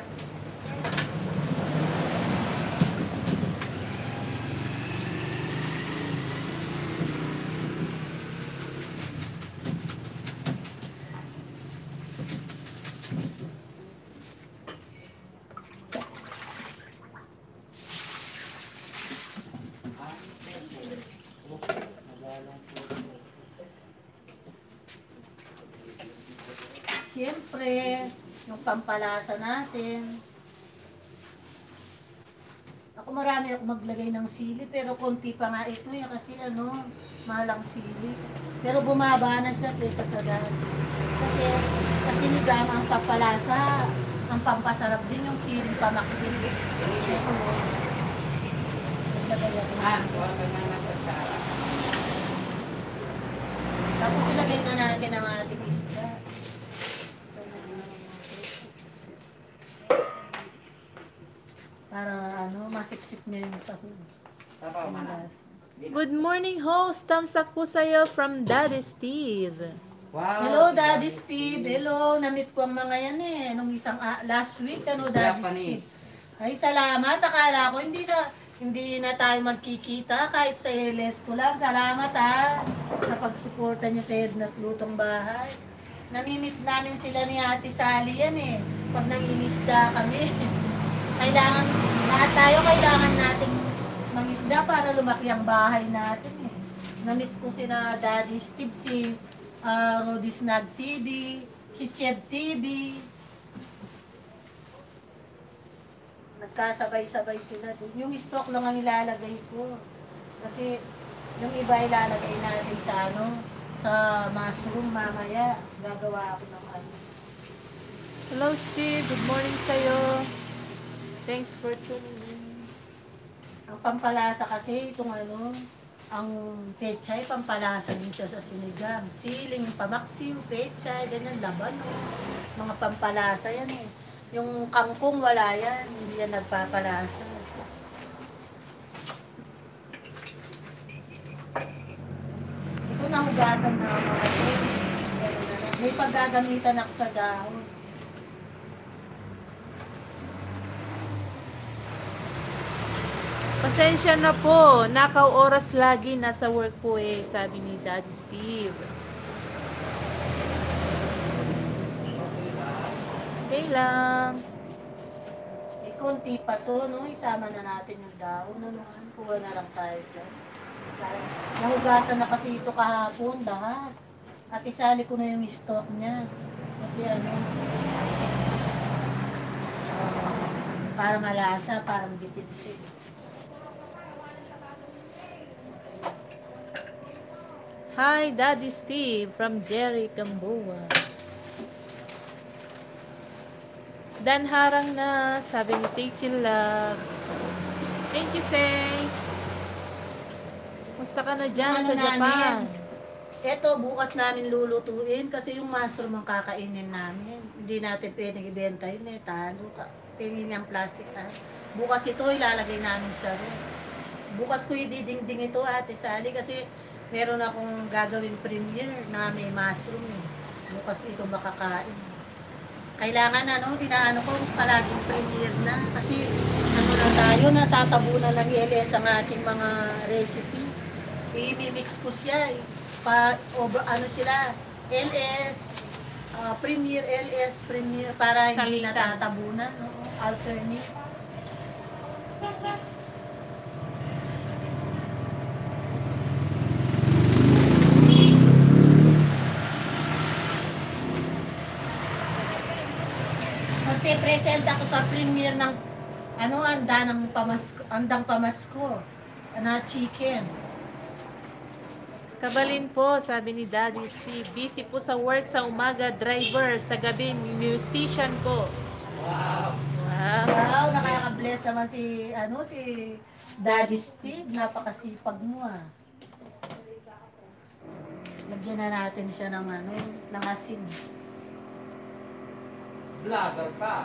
Siyempre, yung pampalasa natin. Ako marami ako maglagay ng sili, pero konti pa nga ito kasi malang sili. Pero bumaba na siya kaysa sa dati. Kasi sinigang ang pampalasa, ang pampasarap din yung sili pamaksil. Ito, naglagay ako ng Huwag ka na nagkasara. Tapos ilagay na natin ang ating isda. Para masipsip niya yung sahog. Sabaw, madam. Good morning, host. Thumbs up po sa'yo from Daddy Steve. Wow. Hello, Daddy Steve. Hello, na-meet ko ang mga yan nung isang last week, Daddy Japanese. Steve. Ay, salamat. Akala ko hindi na tayo magkikita kahit sa LS ko lang. Salamat sa pagsuporta niyo sa Edna's Lutong Bahay. Namimit namin sila ni Ate Sally yan pag nangingisda kami. Lahat tayo kailangan natin mangisda para lumaki ang bahay natin Namit ko sina Daddy Steve, si Rodi Snag TV, si Cheb TV. Nagkasabay-sabay sila doon. Yung stock lang ang ilalagay ko. Kasi yung iba ilalagay natin sa mushroom mamaya. Gagawa ako ng Hello, Steve. Good morning sa'yo. Thanks for tuning in. Ang pampalasa kasi itong ang pechay, pampalasa din siya sa sinigang. Siling, pamaksiw, pechay, ganyan, laban. Mga pampalasa yan Yung kangkong wala yan, hindi yan nagpapalasa. Ito nahugatan na mga may paggagamitan ako sa dahon. Pasensya na po. Nakaw oras lagi. Nasa work po sabi ni Daddy Steve. Okay lang. Konti pa to, isama na natin yung dahon. Kuha na lang tayo dyan. Nahugasan na kasi ito kahapon, lahat. At isali ko na yung stock niya. Kasi para malasa, parang bitid siya. Hi, Daddy Steve from Jerry Gamboa. Dan harang na, sabi ni Seychil Love. Thank you, Say. Musta ka na dyan sa Japan? Eto, bukas namin lulutuin kasi yung mushroom ang kakainin namin. Hindi natin pwedeng ibenta yun eh. Talo ka. Tingin ng plastic ah. Bukas ito ilalagay namin sa ref. Bukas ko ididingding ito Ate Sally kasi meron akong gagawin premiere na may mushroom eh. Bukas ito makakain. Kailangan inaano ko palaging premiere na kasi na tayo natatabunan ng LS ang ating mga recipe. I-mix ko siya eh. Sila LS, Premier, LS, Premier para hindi Salitan. natatabunan, no? Alternate. Magpe-present ako sa Premier ng andang pamasko na chicken. Kabalin po, sabi ni Daddy Steve. Busy po sa work sa umaga, driver. Sa gabi, musician po. Wow. Wow. Wow, nakaka-bless naman si Daddy Steve. Napakasipag mo ah. Lagyan na natin siya ng asin. Vlogger ka.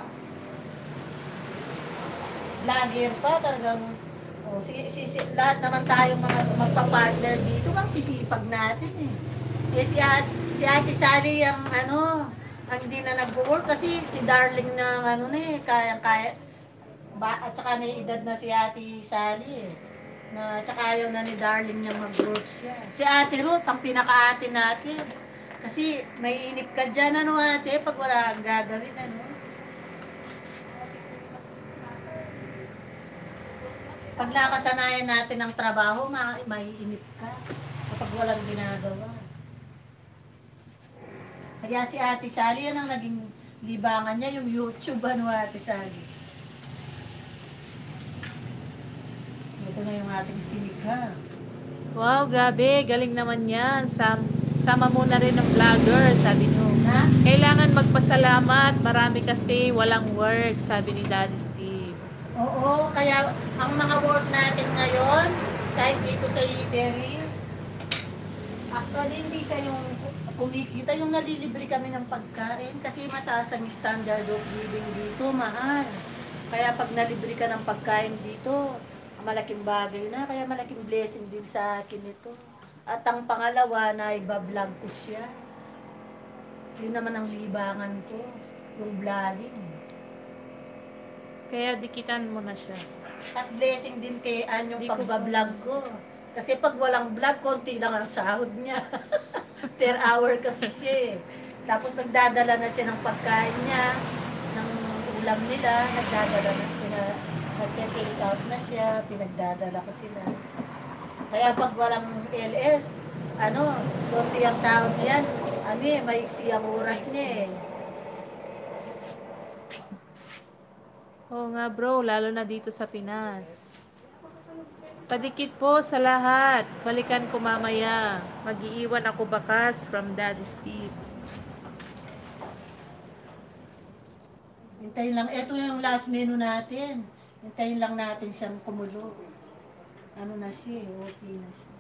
Vlogger pa talagang lahat naman tayong mga magpa-partner dito ang sisipag natin eh. Si Ate Sally ang hindi na nag-work kasi si Darling na kaya at saka may edad na si Ate Sally eh. At saka ayaw na ni Darling niya mag-work siya. Si Ate Ruth ang pinaka-ate natin. Kasi may inip ka dyan ate pag wala kang gagawin Pag nakasanayan natin ng trabaho, maiinip ka kapag walang ginagawa. Kaya si Ate Sally, yan ang naging libangan niya, yung YouTube, Ate Sally. Ito na yung ating sinigang. Wow, grabe. Galing naman yan. Sama mo na rin ng vlogger, sabi nyo. Ha? Kailangan magpasalamat. Marami kasi walang work, sabi ni Daddy Steve. Oo, kaya ang mga work natin ngayon, kahit dito sa Iberi, actually hindi siya yung kumikita, yung nalilibre kami ng pagkain kasi mataas ang standard of living dito, mahal. Kaya pag nalibre ka ng pagkain dito, malaking bagay na, kaya malaking blessing din sa akin ito. At ang pangalawa na iba-vlog ko siya. Yun naman ang libangan ko, yung vlogging. Kaya dikitan mo na siya. At blessing din kay Ann yung Di ko pagbablog ko. Kasi pag walang vlog, konti lang ang sahod niya. Per hour kasi siya eh. Tapos nagdadala na siya ng pagkain niya, ng ulam nila, nagdadala na sila, nag-take out na siya, pinagdadala ko sila. Kaya pag walang LS, konti ang sahod niyan, maiksi ang oras niya eh. Oo nga bro, lalo na dito sa Pinas. Padikit po sa lahat. Balikan ko mamaya. Mag-iiwan ako bakas from Daddy Steve. Hintayin lang, ito yung last menu natin. Hintayin lang natin siyang kumulo. Na siya, okay na siya.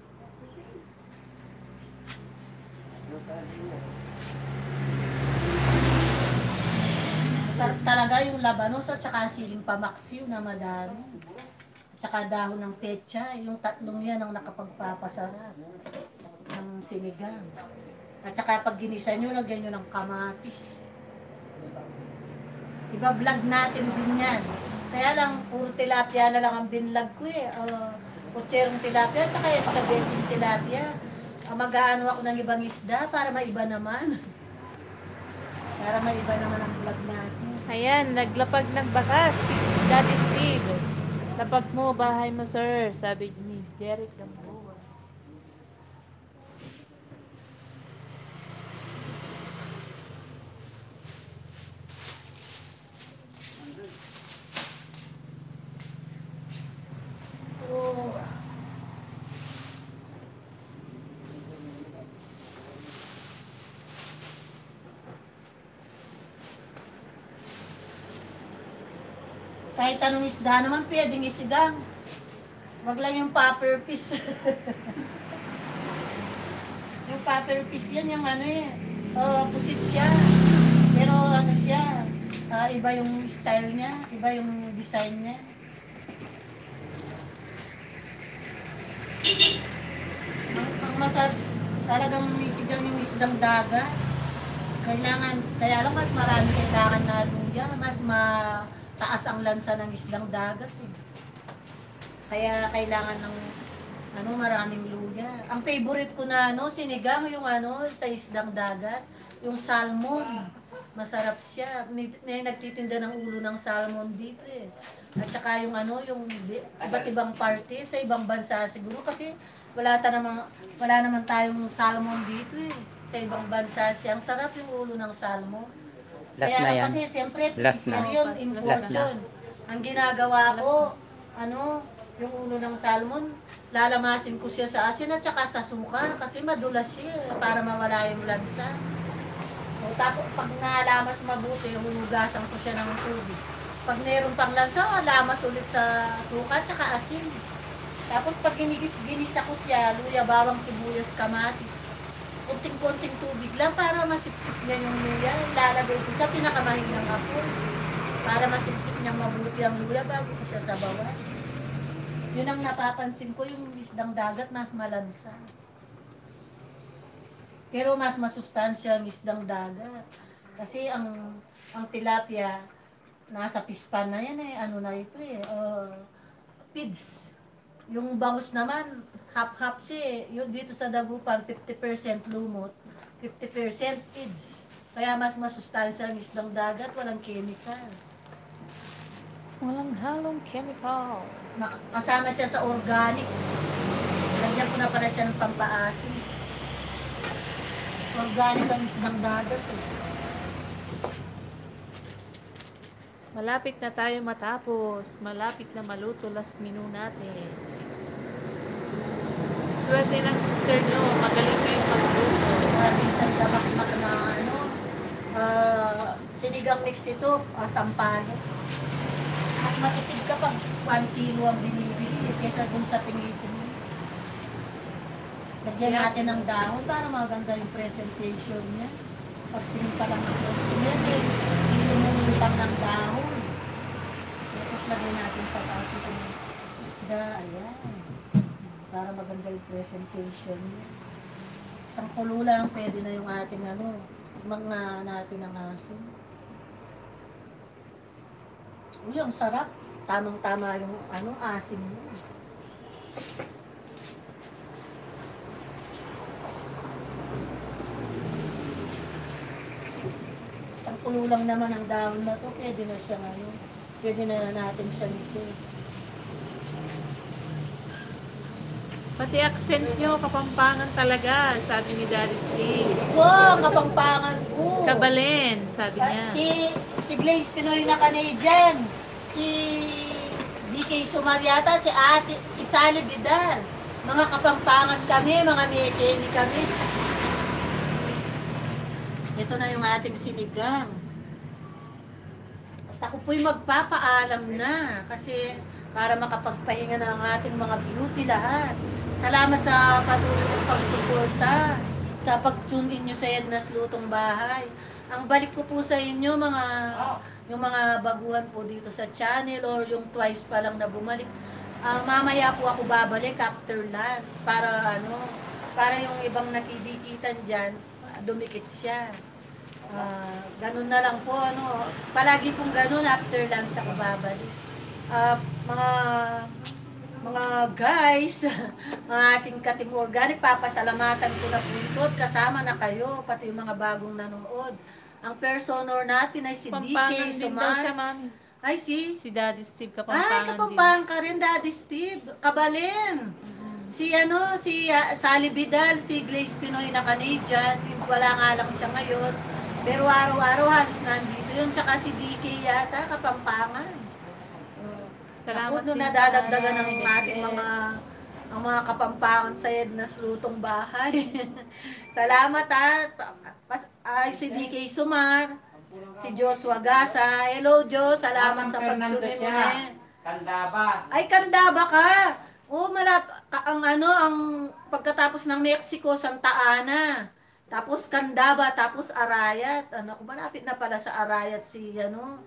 Masarap talaga yung labanos at saka siling pamaksiw na madami. At saka dahon ng pecha, yung tatlong yan ang nakapagpapasarap ng sinigang. At saka pag ginisa nyo, lagyan nyo ng kamatis. Iba-vlog natin din yan. Kaya lang, puro tilapia na lang ang binlog ko eh. Kutserong tilapia, at saka escabeching tilapia. Mag-aano ako ng ibang isda para maiba naman. Para maiba naman ang vlog natin. Ayan, naglapag ng bakas si Daddy Steve. Lapag mo, bahay mo sir, sabi ni Derek Gamboa. Oh. Kahit anong isda naman, pwedeng isigang. Wag lang yung puffer fish. Yung Puffer fish yan, yung ano eh. Pusit siya. Pero ano siya, iba yung style niya, iba yung design niya. Ang masarap, talagang misigang yung isdang dagat. Kailangan, kaya lang mas marami kailangan na luya, mas mataas ang lansa ng isdang dagat eh. Kaya kailangan ng maraming luya. Ang favorite ko na sinigang yung sa isdang dagat, yung salmon. Masarap siya. May nagtitinda ng ulo ng salmon dito eh. At saka yung iba't ibang parte sa ibang bansa siguro kasi wala naman tayong salmon dito eh. Sa ibang bansa siya. Ang sarap yung ulo ng salmon. Last Kaya na yan. kasi siyempre, Last na. yun, import yun. Ang ginagawa ko, yung ulo ng salmon, lalamasin ko siya sa asin at saka sa suka kasi madulas siya para mawala yung lansa. O, tapos pag nalamas mabuti, hunugasan ko siya ng tubig. Pag meron pang lansa, lamas ulit sa suka at saka asin. Tapos pag ginisa ko siya, luya, bawang, sibuyas, kamatis, kunting-kunting tubig lang para masipsip niya yung luya. Lalagay ko sa pinakamahinang apoy para masipsip niyang mabuti ang luya bago ko siya sabawan. Yun ang napapansin ko, yung isdang dagat mas malansa. Pero mas masustansya ang isdang dagat. Kasi ang tilapia, nasa pispan na yan eh. Ano na ito eh. Pids. Yung bangus naman, half-half siya eh. Yung dito sa Dagupan, 50% lumot, 50% pids. Kaya mas masustansya ang isdang dagat, walang chemical. Walang halong chemical. Kasama siya sa organic. Lagyan ko na pala siya ng pampaasim. Organic ang isdang dagat eh. Malapit na tayo matapos. Malapit na maluto last menu natin. Swerte ng sister nyo. Magaling kayong magluto. Minsan damakmak na sinigang mix ito, sampalo. Mas matipid kapag 1 kilo ang binibili kaysa dun sa tingi-tingi. Lagyan natin ng dahon para maganda yung presentation niya. Pag tingin pa lang ng customer, hindi lumulutang ng dahon. Tapos lagyan natin sa taas itong isda, ayan. Para maganda yung presentation niya. Isang kulo lang, pwede na yung ating mga natin ng asin. Uy, ang sarap. Tamang-tama yung asin mo. Isang kulo lang naman ang dahon na to, pwede na siyang pwede na natin siya isip. Pati accent nyo, kapampangan talaga, sabi ni Daddy Steve. Wow, kapampangan ko. Kabalen, sabi niya. Si Glaze Pinoy na Canadian. Si DK Sumariata, si Sally Vidal. Mga kapampangan kami, mga mekeni kami. Ito na yung ating sinigang. At ako po'y magpapaalam na kasi para makapagpahinga na ang ating mga beauty lahat. Salamat sa patuloy ng pagsuporta, sa pag-tune in nyo sa Edna's Lutong Bahay. Ang balik ko po sa inyo, yung mga baguhan po dito sa channel or yung twice pa lang na bumalik. Mamaya po ako babalik after lunch para yung ibang nakidikitan dyan, dumikit siya. Ganun na lang po, palagi pong ganun after lunch ako babalik. Mga guys, mga ating kating organic, papasalamatan ko na po ito. Kasama na kayo, pati yung mga bagong nanood. Ang personor natin ay si Kapampangan DK din daw siya, Sumar. mami. Ay, si Daddy Steve, Ay, kapampangan din. kapampangan ka rin, Daddy Steve. Kabalen. Si Sally Vidal, si Glaze Pinoy na Canadian. Wala nga lang siya ngayon. Pero araw-araw halos nandito yun. Tsaka si DK yata, kapampangan. Salamat Ako din, nadadagdagan ng Tay. ating mga kapampangan sa Edna's Lutong Bahay. Salamat si DK Sumar, si Joshua Gasa. Hello, Jo. Salamat sa pag-tune mo. Kandaba. Ay, Kandaba ka. Oh, ang pagkatapos ng Mexico, Santa Ana. Tapos Candaba, tapos Arayat. Malapit na pala sa Arayat si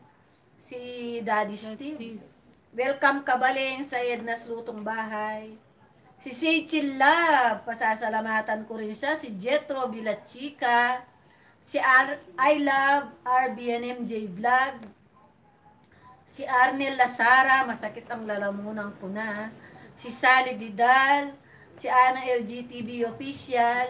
Daddy Steve. Welcome Kabaleng sa Edna's Lutong Bahay. Si Seychil Love, pasasalamatan ko rin siya. Si Jetro Villachica. Si I Love RBNMJ Vlog. Si Arnel Lasara, masakit ang lalamunan ko na. Si Sally Vidal. Si Ana LGTV Official.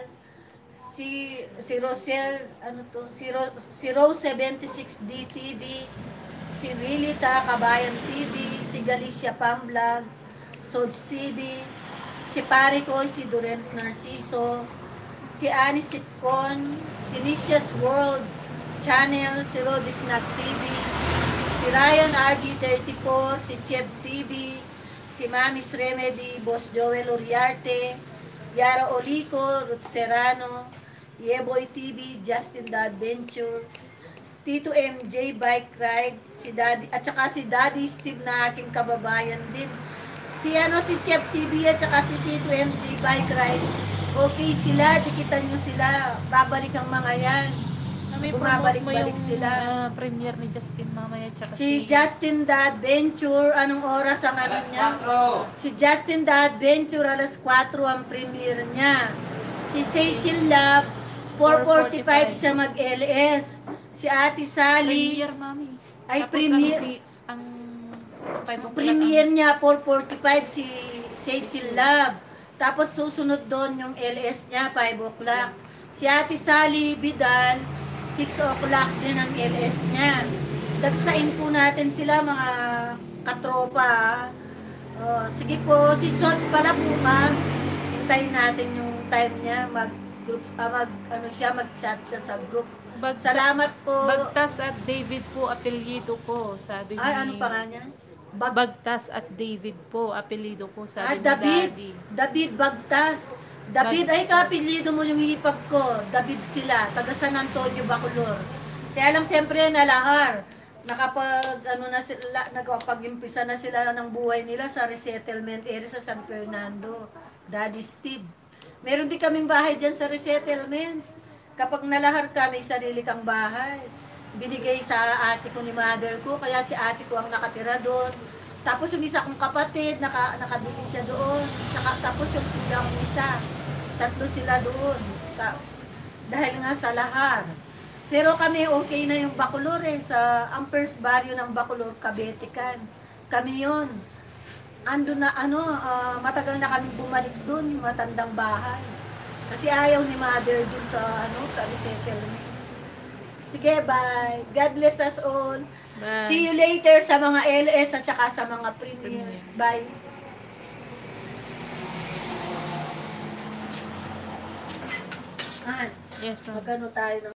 Si Rosel, si Rose 76D TV. Si Willita Kabayan TV. Si Galicia Pamblog. Sods TV. Si Parico, si Dorens Narciso. Si Annie Sitcon. Si Nicia's World Channel. Si Rodi Snack TV. Si Ryan RD34, si Cheb TV, si Mami's Remedy, Boss Joel Uriarte, Yara Olico, Ruth Serrano, Yeboy TV, Justin the Adventure, Tito MJ Bike Ride, si Daddy, at saka si Daddy Steve na aking kababayan din. Si Cheb TV at saka si Tito MJ Bike Ride. Okay sila, dikitan nyo sila, babalik ang mga yan. May Bumabalik-balik sila. Premiere ni Justin mamaya tsaka Si Justin the Adventure, anong oras ang ano Alas niya? 4. Si Justin the Adventure, alas 4 ang premiere niya. Si Seychil Love, 4:45 siya mag-LS. Si Ate Sally, Premiere, mami. ay Tapos premiere. ang 5 o'clock Premiere niya, 4:45 si Seychil Love. Tapos susunod doon yung LS niya, 5 o'clock. Si Ate Sally Vidal, 6 o'clock din ang LS niya. Dagsain po natin sila mga katropa. Sige po, si Chots pala bukas. Hintayin natin yung time niya mag-group, mag-chat siya sa group. Salamat po. Bagtas at David po, apelyido ko, sabi Ay, ni... ano pa nga niya? Bagtas at David po, apelyido ko, sabi ni David. Daddy. David Bagtas. David, ay kapilido mo yung hipag ko. David sila, taga San Antonio, Bacolor. Kaya lang siyempre nalahar. Nakapag-impisa na sila ng buhay nila sa resettlement area sa San Fernando. Daddy Steve. Meron din kaming bahay dyan sa resettlement. Kapag nalahar kami, sarili kang bahay. Binigay sa ate ko ni mother ko, kaya si ate ko ang nakatira doon. Tapos yung isa kong kapatid, nakabili siya doon. Tapos yung kuya kong isa, 3 sila doon. Dahil nga sa lahar. Pero kami okay na yung Bacolor ang first barrio ng Bacolor, Kabetikan. Kami yun. Matagal na kami bumalik doon, yung matandang bahay. Kasi ayaw ni mother dun sa resettlement. Sige, bye. God bless us all. Bye. See you later sa mga LS at saka sa mga premiere. Bye. Yes, ma'am. Magkano tayo ng